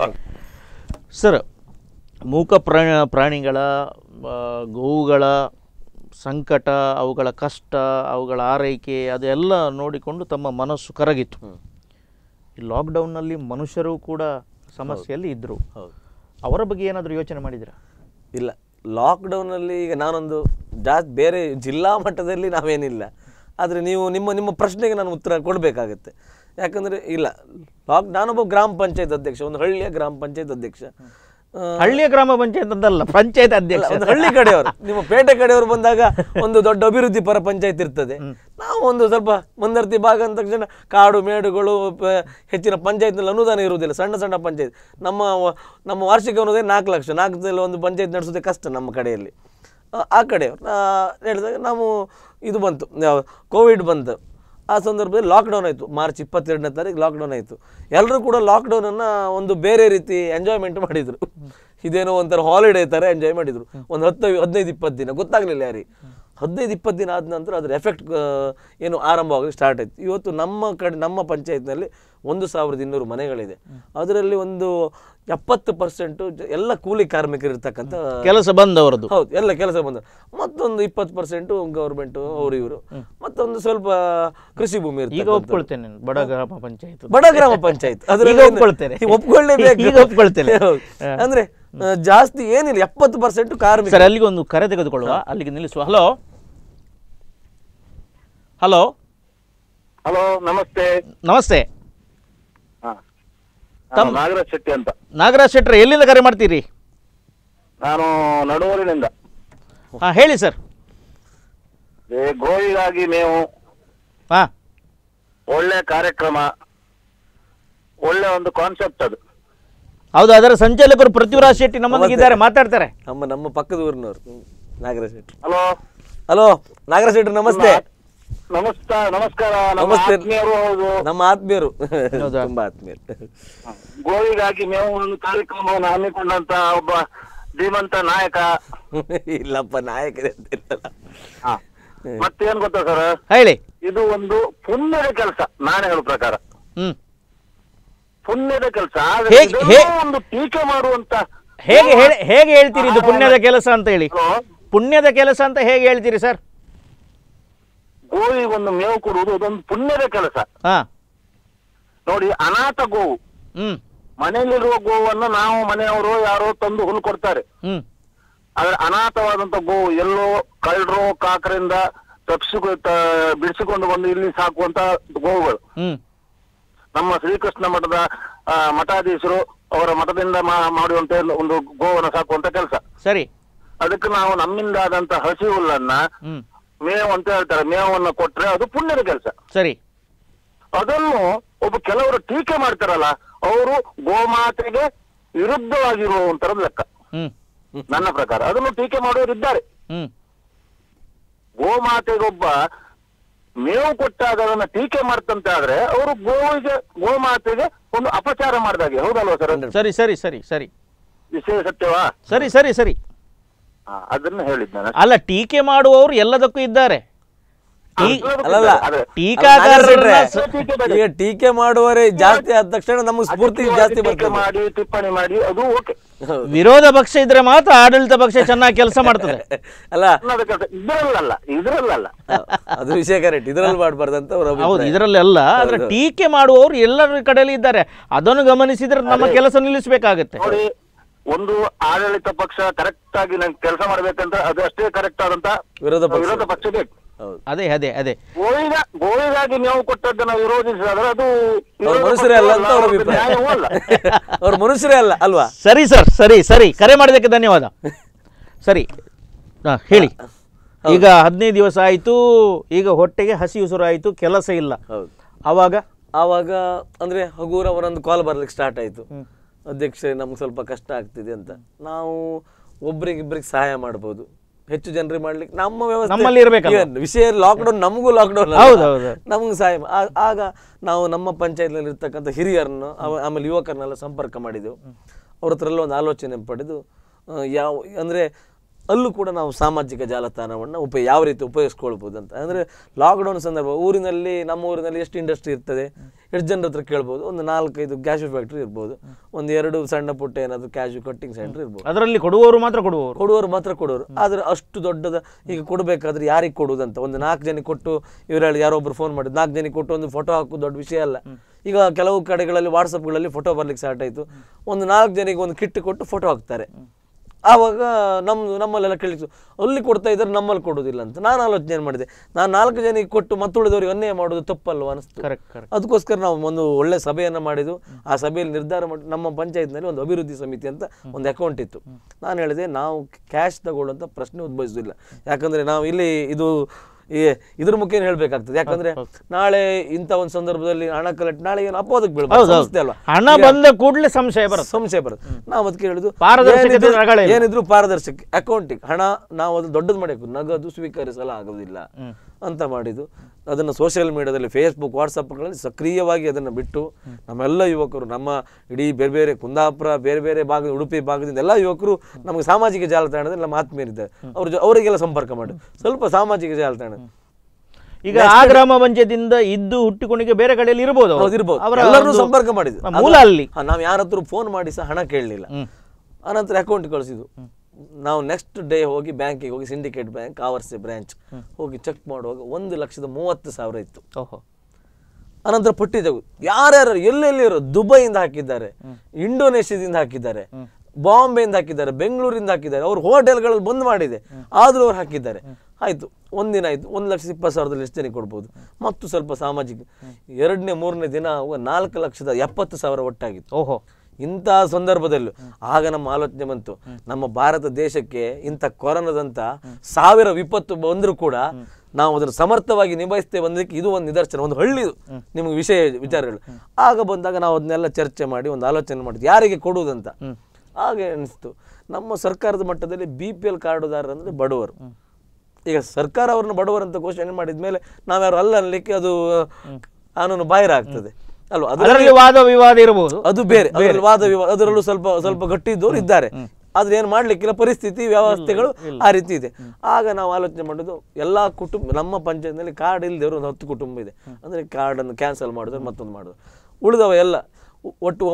ಸರ್, ಮೂಕ ಪ್ರಾಣಿಗಳ ಗೋವುಗಳ ಸಂಕಟ, ಅವುಗಳ ಕಷ್ಟ, ಅವುಗಳ ಆರೈಕೆ ಅದೆಲ್ಲ ನೋಡಿಕೊಂಡು ತಮ್ಮ ಮನಸ್ಸು ಕರಗಿತ್ತು. ಈ ಲಾಕ್ಡೌನ್ನಲ್ಲಿ ಮನುಷ್ಯರು ಕೂಡ ಸಮಸ್ಯೆಯಲ್ಲಿ ಇದ್ದರು. ಅವರ ಬಗ್ಗೆ ಏನಾದರೂ ಯೋಚನೆ ಮಾಡಿದ್ದೀರಾ? ಇಲ್ಲ, ಲಾಕ್ಡೌನಲ್ಲಿ ಈಗ ನಾನೊಂದು ಜಾಸ್ತಿ ಬೇರೆ ಜಿಲ್ಲಾ ಮಟ್ಟದಲ್ಲಿ ನಾವೇನಿಲ್ಲ, ಆದರೆ ನೀವು ನಿಮ್ಮ ಪ್ರಶ್ನೆಗೆ ನಾನು ಉತ್ತರ ಕೊಡಬೇಕಾಗತ್ತೆ. ಯಾಕಂದರೆ ಇಲ್ಲ, ನಾನೊಬ್ಬ ಗ್ರಾಮ ಪಂಚಾಯತ್ ಅಧ್ಯಕ್ಷ, ಒಂದು ಹಳ್ಳಿಯ ಗ್ರಾಮ ಪಂಚಾಯತ್ ಅಧ್ಯಕ್ಷ. ಹಳ್ಳಿಯ ಗ್ರಾಮ ಪಂಚಾಯತ್ ಅಂತಲ್ಲ, ಪಂಚಾಯತ್ ಅಧ್ಯಕ್ಷ. ಒಂದು ಹಳ್ಳಿ ಕಡೆಯವರು, ನಿಮ್ಮ ಪೇಟೆ ಕಡೆಯವರು ಬಂದಾಗ ಒಂದು ದೊಡ್ಡ ಅಭಿವೃದ್ಧಿ ಪರ ಪಂಚಾಯತ್ ಇರ್ತದೆ. ನಾವು ಒಂದು ಸ್ವಲ್ಪ ಮುಂದರ್ತಿ ಭಾಗ ಅಂದ ತಕ್ಷಣ ಕಾಡು ಮೇಡುಗಳು, ಹೆಚ್ಚಿನ ಪಂಚಾಯತ್ನಲ್ಲಿ ಅನುದಾನ ಇರುವುದಿಲ್ಲ, ಸಣ್ಣ ಸಣ್ಣ ಪಂಚಾಯತ್. ನಮ್ಮ ವಾರ್ಷಿಕ ಅನುದಾನ 4 ಲಕ್ಷ, 4 ಒಂದು ಪಂಚಾಯತ್ ನಡೆಸೋದೇ ಕಷ್ಟ ನಮ್ಮ ಕಡೆಯಲ್ಲಿ. ಆ ಕಡೆ ಹೇಳಿದಾಗ ನಾವು ಇದು ಬಂತು, ಕೋವಿಡ್ ಬಂತು. ಆ ಸಂದರ್ಭದಲ್ಲಿ ಲಾಕ್ಡೌನ್ ಆಯಿತು. ಮಾರ್ಚ್ 22ನೇ ತಾರೀಕು ಲಾಕ್ಡೌನ್ ಆಯಿತು. ಎಲ್ಲರೂ ಕೂಡ ಲಾಕ್ಡೌನನ್ನು ಒಂದು ಬೇರೆ ರೀತಿ ಎಂಜಾಯ್ಮೆಂಟ್ ಮಾಡಿದರು. ಇದೇನೋ ಒಂಥರ ಹಾಲಿಡೇ ಥರ ಎಂಜಾಯ್ ಮಾಡಿದರು. ಒಂದು 15-20 ದಿನ ಗೊತ್ತಾಗಲಿಲ್ಲ ಯಾರಿಗೆ. 15-20 ದಿನ ಆದ ನಂತರ ಅದರ ಎಫೆಕ್ಟ್ ಏನು ಆರಂಭವಾಗಲಿ ಸ್ಟಾರ್ಟ್ ಆಯಿತು. ಇವತ್ತು ನಮ್ಮ ಪಂಚಾಯತ್ನಲ್ಲಿ 1200 ಮನೆಗಳಿದೆ. ಅದರಲ್ಲಿ ಒಂದು 70% ಎಲ್ಲ ಕೂಲಿ ಕಾರ್ಮಿಕರು ಇರ್ತಕ್ಕಂಥ ಕೆಲಸ ಬಂದವರದ್ದು. ಹೌದು, ಎಲ್ಲ ಕೆಲಸ ಬಂದವರು. ಮತ್ತೊಂದು 20% ಗೌರ್ಮೆಂಟ್ ಅವರು ಇವರು, ಮತ್ತೊಂದು ಸ್ವಲ್ಪ ಕೃಷಿ ಭೂಮಿ ಇರ್ತದೆ. ಈಗ ಒಪ್ಕೊಳ್ತೇನೆ, ಬಡ ಗ್ರಾಮ ಪಂಚಾಯತ್ ಅದರಲ್ಲಿ ಒಪ್ಕೊಳ್ಳೇಬೇಕು. ಅಂದ್ರೆ ಜಾಸ್ತಿ ಏನಿಲ್ಲ, 70% ಕಾರ್ಮಿಕ. ಸರ್, ಅಲ್ಲಿಗೆ ಒಂದು ಕರೆ ತೆಗೆದುಕೊಳ್ಳುವ, ಅಲ್ಲಿಗೆ ನಿಲ್ಲಿಸುವ. ಹಲೋ ಹಲೋ ಹಲೋ, ನಮಸ್ತೆ. ನಮಸ್ತೆ. ನಾಗರಾಜ್ ಶೆಟ್ಟಿ ಅಂತ. ನಾಗರಾಜ್ ಶೆಟ್ಟಿ, ಎಲ್ಲಿಂದ ಕರೆ ಮಾಡ್ತೀರಿ? ನಾನು ನಡುವೂರಿನಿಂದ. ಹೇಳಿ ಸರ್. ಗೋವಿಗಾಗಿ ಮೇವು ಒಳ್ಳೆ ಕಾರ್ಯಕ್ರಮ, ಒಳ್ಳೆ ಒಂದು ಕಾನ್ಸೆಪ್ಟ್ ಅದು. ಹೌದು, ಅದರ ಸಂಚಾಲಕರು ಪೃಥ್ವಿರಾಜ್ ಶೆಟ್ಟಿ ನಮ್ಮೊಂದಿಗಿದ್ದಾರೆ, ಮಾತಾಡ್ತಾರೆ. ನಮ್ಮ ಪಕ್ಕದ ಊರಿನವರು ನಾಗರಾಜ್ ಶೆಟ್ಟಿ. ಹಲೋ ನಾಗರಾಜ್ ಶೆಟ್ಟಿ, ನಮಸ್ತೆ. ನಮಸ್ಕಾರ. ನಮ್ಮ ಆತ್ಮೀಯರು, ತುಂಬಾ ಆತ್ಮೀಯರು. ಗೋವಿಗಾಗಿ ಮೇವು ಒಂದು ಕಾರ್ಯಕ್ರಮವನ್ನು ಹಮ್ಮಿಕೊಂಡಂತ ಒಬ್ಬ ಧೀಮಂತ ನಾಯಕ. ಇಲ್ಲಪ್ಪ, ನಾಯಕರೇ ಅಂತಿಲ್ಲ. ಮತ್ತೇನ್ ಗೊತ್ತಾ ಸರ್, ಹೇಳಿ. ಇದು ಒಂದು ಪುಣ್ಯದ ಕೆಲಸ. ನಾನು ಹೇಳೋ ಪ್ರಕಾರ ಪುಣ್ಯದ ಕೆಲಸ. ಒಂದು ಟೀಕೆ ಮಾಡುವಂತ ಹೇಗೆ ಹೇಳ್ತೀರಿ ಇದು ಪುಣ್ಯದ ಕೆಲಸ ಅಂತ ಹೇಳಿ? ಪುಣ್ಯದ ಕೆಲಸ ಅಂತ ಹೇಗೆ ಹೇಳ್ತೀರಿ ಸರ್? ಗೋವಿಗೊಂದು ಮೇವು ಕೊಡುವುದು ಅದೊಂದು ಪುಣ್ಯದ ಕೆಲಸ. ನೋಡಿ, ಅನಾಥ ಗೋವು, ಮನೆಯಲ್ಲಿರುವ ಗೋವನ್ನು ನಾವು ಮನೆಯವರು ಯಾರೋ ತಂದು ಹುಲ್ಲು ಕೊಡ್ತಾರೆ. ಆದ್ರೆ ಅನಾಥವಾದಂತ ಗೋವು ಎಲ್ಲೋ ಕಳ್ಳರು ಕಾಕರಿಂದ ಬಿಡಿಸಿಕೊಂಡು ಬಂದು ಇಲ್ಲಿ ಸಾಕುವಂತ ಗೋವುಗಳು. ನಮ್ಮ ಶ್ರೀಕೃಷ್ಣ ಮಠದ ಮಠಾಧೀಶರು ಅವರ ಮಠದಿಂದ ಮಾಡುವಂತ ಒಂದು ಗೋವನ್ನು ಸಾಕುವಂತ ಕೆಲಸ. ಸರಿ. ಅದಕ್ಕೆ ನಾವು ನಮ್ಮಿಂದ ಆದಂತ ಹಸಿ ಹುಲ್ಲನ್ನ ಮೇವು ಅಂತ ಹೇಳ್ತಾರೆ, ಮೇವನ್ನ ಕೊಟ್ರೆ ಅದು ಪುಣ್ಯದ ಕೆಲಸ. ಸರಿ. ಅದನ್ನು ಕೆಲವರು ಟೀಕೆ ಮಾಡ್ತಾರಲ್ಲ, ಅವರು ಗೋಮಾತೆಗೆ ವಿರುದ್ಧವಾಗಿರುವಂತರದ ಲೆಕ್ಕ ನನ್ನ ಪ್ರಕಾರ. ಅದನ್ನು ಟೀಕೆ ಮಾಡುವವರಿದ್ದಾರೆ. ಗೋಮಾತೆಗೊಬ್ಬ ಮೇವು ಕೊಟ್ಟಾಗ ಅದನ್ನ ಟೀಕೆ ಮಾಡ್ತಂತ ಆದ್ರೆ ಅವರು ಗೋಮಾತೆಗೆ ಒಂದು ಅಪಚಾರ ಮಾಡಿದಾಗೆ, ಹೌದಲ್ವಾ ಸರ್? ಸರಿ ಸರಿ ಸರಿ ಸರಿ, ವಿಷಯ ಸತ್ಯವಾ? ಸರಿ ಸರಿ ಸರಿ, ಅದನ್ನ ಹೇಳಿದ್ ನಾನು. ಅಲ್ಲ, ಟೀಕೆ ಮಾಡುವವರು ಎಲ್ಲದಕ್ಕೂ ಇದ್ದಾರೆ. ಈಗ ಟೀಕೆ ಮಾಡುವವರೇ ಜಾಸ್ತಿ ಆದ ತಕ್ಷಣ ನಮಗೆ ಸ್ಫೂರ್ತಿ ಜಾಸ್ತಿ ಬರ್ತದೆ. ಮಾಡಿ ಟಿಪ್ಪಣಿ ಮಾಡಿ ಅದು ಓಕೆ. ವಿರೋಧ ಪಕ್ಷ ಇದ್ರೆ ಮಾತ್ರ ಆಡಳಿತ ಪಕ್ಷ ಚೆನ್ನಾಗಿ ಕೆಲಸ ಮಾಡ್ತದೆ. ಅಲ್ಲ ಇದ್ರಲ್ಲ ಅದು ವಿಷಯ ಕರೆಕ್ಟ್, ಇದ್ರಲ್ಲಿ ಮಾಡಬಾರ್ದಂತ. ಹೌದು, ಇದರಲ್ಲೆಲ್ಲ. ಆದ್ರೆ ಟೀಕೆ ಮಾಡುವವರು ಎಲ್ಲರ ಕಡೆಯಲ್ಲಿ ಇದ್ದಾರೆ. ಅದನ್ನು ಗಮನಿಸಿದ್ರೆ ನಮ್ಮ ಕೆಲಸ ನಿಲ್ಲಿಸಬೇಕಾಗತ್ತೆ. ನೋಡಿ, ಒಂದು ಆಡಳಿತ ಪಕ್ಷ ಕರೆಕ್ಟ್ ಆಗಿ ನಂಗೆ ಕೆಲಸ ಮಾಡ್ಬೇಕಂತ ಅದು ಅಷ್ಟೇ ಕರೆಕ್ಟ್ ಆದಂತ ವಿರೋಧ ಪಕ್ಷ ಬೇಕು. ಅದೇ ಅದೇ ಅದೇ ಗೋವಿಗಾಗಿ ನೀವು ಕೊಟ್ಟದ್ದನ್ನ ವಿರೋಧಿಸಿದ್ರೆ ಅದು ಮನುಷ್ಯರೇ ಅಲ್ಲ ಅಂತ ಅವರ ಅಭಿಪ್ರಾಯ. ಅವ್ರ ಮನುಷ್ಯರೇ ಅಲ್ಲ ಅಲ್ವಾ? ಸರಿ ಸರ್, ಸರಿ ಸರಿ, ಕರೆ ಮಾಡಿದ್ದಕ್ಕೆ ಧನ್ಯವಾದ. ಸರಿ, ಹೇಳಿ. ಈಗ 15 ದಿವಸ ಆಯ್ತು, ಈಗ ಹೊಟ್ಟೆಗೆ ಹಸಿ ಉಸಿರು ಆಯ್ತು, ಕೆಲಸ ಇಲ್ಲ. ಆವಾಗ ಅಂದ್ರೆ ಹಗೂರ್ ಅವರೊಂದು ಕಾಲ್ ಬರ್ಲಿಕ್ಕೆ ಸ್ಟಾರ್ಟ್ ಆಯ್ತು, ಅಧ್ಯಕ್ಷ ನಮ್ಗೆ ಸ್ವಲ್ಪ ಕಷ್ಟ ಆಗ್ತಿದೆ ಅಂತ. ನಾವು ಒಬ್ರಿಗಿಬ್ರಿಗೆ ಸಹಾಯ ಮಾಡ್ಬೋದು, ಹೆಚ್ಚು ಜನರಿಗೆ ಮಾಡ್ಲಿಕ್ಕೆ ನಮ್ಮ ವ್ಯವಸ್ಥೆ ವಿಷಯ. ಲಾಕ್ಡೌನ್, ನಮಗೂ ಲಾಕ್ಡೌನ್, ನಮ್ಗೆ ಸಹಾಯ. ಆಗ ನಾವು ನಮ್ಮ ಪಂಚಾಯತ್ನಲ್ಲಿ ಇರ್ತಕ್ಕಂಥ ಹಿರಿಯರನ್ನು ಆಮೇಲೆ ಯುವಕರನ್ನೆಲ್ಲ ಸಂಪರ್ಕ ಮಾಡಿದೆವು. ಅವ್ರ ಹತ್ರ ಎಲ್ಲ ಒಂದು ಆಲೋಚನೆ ಪಡೆದು ಅಂದ್ರೆ ಅಲ್ಲೂ ಕೂಡ ನಾವು ಸಾಮಾಜಿಕ ಜಾಲತಾಣವನ್ನು ಯಾವ ರೀತಿ ಉಪಯೋಗಿಸ್ಕೊಳ್ಬೋದು ಅಂತ. ಅಂದರೆ ಲಾಕ್ಡೌನ್ ಸಂದರ್ಭ ಊರಿನಲ್ಲಿ, ನಮ್ಮ ಊರಿನಲ್ಲಿ ಎಷ್ಟು ಇಂಡಸ್ಟ್ರಿ ಇರ್ತದೆ, ಎಷ್ಟು ಜನರ ಹತ್ರ ಕೇಳ್ಬೋದು. ಒಂದು 4-5 ಕ್ಯಾಶು ಫ್ಯಾಕ್ಟ್ರಿ ಇರ್ಬೋದು, 1-2 ಸಣ್ಣ ಪುಟ್ಟ ಏನಾದರೂ ಕ್ಯಾಶು ಕಟ್ಟಿಂಗ್ ಸೆಂಟರ್ ಇರ್ಬೋದು. ಅದರಲ್ಲಿ ಕೊಡುವವರು ಮಾತ್ರ ಕೊಡುವರು. ಆದರೆ ಅಷ್ಟು ದೊಡ್ಡದ ಈಗ ಕೊಡಬೇಕಾದ್ರೆ ಯಾರಿಗೆ ಕೊಡುವುದಂತ ಒಂದು 4 ಜನಕ್ಕೆ ಕೊಟ್ಟು, ಇವರಲ್ಲಿ ಯಾರೊಬ್ರು ಫೋನ್ ಮಾಡಿದ್ರು 4 ಜನಕ್ಕೆ ಕೊಟ್ಟು ಒಂದು ಫೋಟೋ ಹಾಕೋದು ದೊಡ್ಡ ವಿಷಯ ಅಲ್ಲ. ಈಗ ಕೆಲವು ಕಡೆಗಳಲ್ಲಿ ವಾಟ್ಸಪ್ಗಳಲ್ಲಿ ಫೋಟೋ ಬರ್ಲಿಕ್ಕೆ ಸ್ಟಾರ್ಟ್ ಆಯಿತು. ಒಂದು 4 ಜನಕ್ಕೆ ಒಂದು ಕಿಟ್ ಕೊಟ್ಟು ಫೋಟೋ ಹಾಕ್ತಾರೆ. ಆವಾಗ ನಮ್ಮಲ್ಲೆಲ್ಲ ಕೇಳಿತ್ತು, ಅಲ್ಲಿ ಕೊಡ್ತಾ ಇದ್ದಾರೆ ನಮ್ಮಲ್ಲಿ ಕೊಡೋದಿಲ್ಲ ಅಂತ. ನಾನು ಆಲೋಚನೆ ಮಾಡಿದೆ, ನಾನು 4 ಜನಕ್ಕೆ ಕೊಟ್ಟು ಮತ್ತುಳಿದವ್ರಿಗೆ ಅನ್ಯಾಯ ಮಾಡೋದು ತಪ್ಪಲ್ವ ಅನಿಸ್ತು. ಅದಕ್ಕೋಸ್ಕರ ನಾವು ಒಂದು ಒಳ್ಳೆ ಸಭೆಯನ್ನು ಮಾಡಿದ್ದು. ಆ ಸಭೆಯಲ್ಲಿ ನಿರ್ಧಾರ ಮಾಡಿ, ನಮ್ಮ ಪಂಚಾಯತ್ನಲ್ಲಿ ಒಂದು ಅಭಿವೃದ್ಧಿ ಸಮಿತಿ ಅಂತ ಒಂದು ಅಕೌಂಟ್ ಇತ್ತು. ನಾನು ಹೇಳಿದೆ, ನಾವು ಕ್ಯಾಶ್ ತಗೊಳ್ಳುವಂಥ ಪ್ರಶ್ನೆ ಉದ್ಭವಿಸೋದಿಲ್ಲ. ಯಾಕಂದರೆ ನಾವು ಇಲ್ಲಿ ಇದ್ರ ಮುಖ್ಯ ಹೇಳ್ಬೇಕಾಗ್ತದೆ. ಯಾಕಂದ್ರೆ ನಾಳೆ ಇಂಥ ಒಂದು ಸಂದರ್ಭದಲ್ಲಿ ಹಣ ಕಲೆಕ್ಟ್, ನಾಳೆ ಏನು ಅಪವಾದಕ್ಕೆ ಬೀಳ್ಬೋದು ಅಲ್ವಾ? ಹಣ ಬಂದ ಕೂಡಲೇ ಸಂಶಯ ಬರುತ್ತೆ. ನಾವು ಅದಕ್ಕೆ ಹೇಳಿದ್ದು, ಏನಿದ್ರು ಪಾರದರ್ಶಕ ಅಕೌಂಟಿಗೆ ಹಣ ನಾವು ಅದು ದೊಡ್ಡದು ಮಾಡಬೇಕು, ನಗದು ಸ್ವೀಕರಿಸಲು ಆಗೋದಿಲ್ಲ ಅಂತ ಮಾಡಿದ್ದು. ಅದನ್ನು ಸೋಷಿಯಲ್ ಮೀಡಿಯಾದಲ್ಲಿ, ಫೇಸ್ಬುಕ್, ವಾಟ್ಸಪ್ಗಳಲ್ಲಿ ಸಕ್ರಿಯವಾಗಿ ಅದನ್ನು ಬಿಟ್ಟು ನಮ್ಮೆಲ್ಲ ಯುವಕರು, ನಮ್ಮ ಇಡೀ ಬೇರೆ ಬೇರೆ ಕುಂದಾಪುರ, ಬೇರೆ ಬೇರೆ ಭಾಗದ, ಉಡುಪಿ ಭಾಗದಿಂದ ಎಲ್ಲ ಯುವಕರು ನಮಗೆ ಸಾಮಾಜಿಕ ಜಾಲತಾಣದಲ್ಲಿ ನಮ್ಮ ಆತ್ಮೀಯರಿದ್ದಾರೆ, ಅವರಿಗೆಲ್ಲ ಸಂಪರ್ಕ ಮಾಡಿ ಸ್ವಲ್ಪ ಸಾಮಾಜಿಕ ಜಾಲತಾಣ. ಈಗ ಆ ಗ್ರಾಮ ಪಂಚಾಯತಿಯಿಂದ ಇದ್ದು ಹುಟ್ಟಿಕೊಂಡಿಗೆ ಬೇರೆ ಕಡೆಯಲ್ಲಿ ಇರ್ಬೋದು, ಎಲ್ಲರೂ ಸಂಪರ್ಕ ಮಾಡಿದ್ರು. ಮೂಲ ಅಲ್ಲಿ ನಾವು ಯಾರ ಹತ್ರ ಫೋನ್ ಮಾಡಿ ಸಹ ಹಣ ಕೇಳಲಿಲ್ಲ. ಆನಂತರ ಅಕೌಂಟ್ ಕಳಿಸಿದ್ವು. ನಾವು ನೆಕ್ಸ್ಟ್ ಡೇ ಹೋಗಿ ಬ್ಯಾಂಕಿಗೆ ಹೋಗಿ, ಸಿಂಡಿಕೇಟ್ ಬ್ಯಾಂಕ್ ಆವರ್ಸೆ ಬ್ರಾಂಚ್ ಹೋಗಿ ಚೆಕ್ ಮಾಡುವಾಗ 1,30,30,000 ಇತ್ತು. ಅನಂತರ ಪಟ್ಟಿ ತೆಗೆದು ಯಾರ್ಯಾರು ಎಲ್ಲೆಲ್ಲಿ ಇರೋ, ದುಬೈಯಿಂದ ಹಾಕಿದ್ದಾರೆ, ಇಂಡೋನೇಷ್ಯಾದಿಂದ ಹಾಕಿದ್ದಾರೆ, ಬಾಂಬೆಯಿಂದ ಹಾಕಿದ್ದಾರೆ, ಬೆಂಗಳೂರಿಂದ ಹಾಕಿದ್ದಾರೆ, ಅವ್ರು ಹೋಟೆಲ್ಗಳಲ್ಲಿ ಬಂದ್ ಮಾಡಿದೆ, ಆದ್ರೂ ಅವ್ರು ಹಾಕಿದ್ದಾರೆ. ಆಯ್ತು, ಒಂದಿನ ಆಯ್ತು, 1,20,000 ಎಷ್ಟು ಜನಕ್ಕೆ ಕೊಡ್ಬೋದು. ಮತ್ತು ಸ್ವಲ್ಪ ಸಾಮಾಜಿಕ 2ನೇ 3ನೇ ದಿನ 4,70,000 ಒಟ್ಟಾಗಿತ್ತು. ಇಂಥ ಸಂದರ್ಭದಲ್ಲೂ ಆಗ ನಮ್ಮ ಆಲೋಚನೆ ಬಂತು, ನಮ್ಮ ಭಾರತ ದೇಶಕ್ಕೆ ಇಂಥ ಕೊರೋನಾದಂಥ 1000 ವಿಪತ್ತು ಬಂದರೂ ಕೂಡ ನಾವು ಅದನ್ನು ಸಮರ್ಥವಾಗಿ ನಿಭಾಯಿಸ್ತೇವೆ ಅನ್ನೋದಕ್ಕೆ ಇದು ಒಂದು ನಿದರ್ಶನ, ಒಂದು ಹಳ್ಳಿದು ನಿಮ್ಗೆ ವಿಚಾರಗಳು. ಆಗ ಬಂದಾಗ ನಾವು ಅದನ್ನೆಲ್ಲ ಚರ್ಚೆ ಮಾಡಿ ಒಂದು ಆಲೋಚನೆ ಮಾಡಿದ್ವಿ, ಯಾರಿಗೆ ಕೊಡುವುದಂತ. ಹಾಗೆ ಅನಿಸ್ತು, ನಮ್ಮ ಸರ್ಕಾರದ ಮಟ್ಟದಲ್ಲಿ BPL ಕಾರ್ಡುದಾರರು ಅಂದರೆ ಬಡವರು. ಈಗ ಸರ್ಕಾರ ಅವ್ರನ್ನ ಬಡವರು ಅಂತ ಘೋಷಣೆ ಮಾಡಿದ ಮೇಲೆ ನಾವ್ಯಾರು ಅಲ್ಲ ಅನ್ಲಿಕ್ಕೆ ಅದು ಕಾನೂನು ಬಾಹಿರ ಆಗ್ತದೆ ಅಲ್ವಾ? ಅದರಲ್ಲಿ ವಾದ ವಿವಾದ ಇರಬಹುದು, ಅದು ಬೇರೆ. ವಾದ ವಿವಾದ ಅದರಲ್ಲೂ ಸ್ವಲ್ಪ ಗಟ್ಟಿದ್ದವರು ಇದ್ದಾರೆ. ಆದ್ರೆ ಏನು ಮಾಡ್ಲಿಕ್ಕಿಲ್ಲ, ಪರಿಸ್ಥಿತಿ ವ್ಯವಸ್ಥೆಗಳು ಆ ರೀತಿ ಇದೆ. ಆಗ ನಾವು ಆಲೋಚನೆ ಮಾಡೋದು, ಎಲ್ಲಾ ಕುಟುಂಬ, ನಮ್ಮ ಪಂಚಾಯತ್ನಲ್ಲಿ ಕಾರ್ಡ್ ಇಲ್ಲದವರು ಒಂದು 10 ಕುಟುಂಬ ಇದೆ. ಅಂದ್ರೆ ಕಾರ್ಡನ್ನು ಕ್ಯಾನ್ಸಲ್ ಮಾಡಿದ್ರೆ ಮತ್ತೊಂದು ಮಾಡೋದು. ಉಳಿದವ ಎಲ್ಲ ಒಟ್ಟು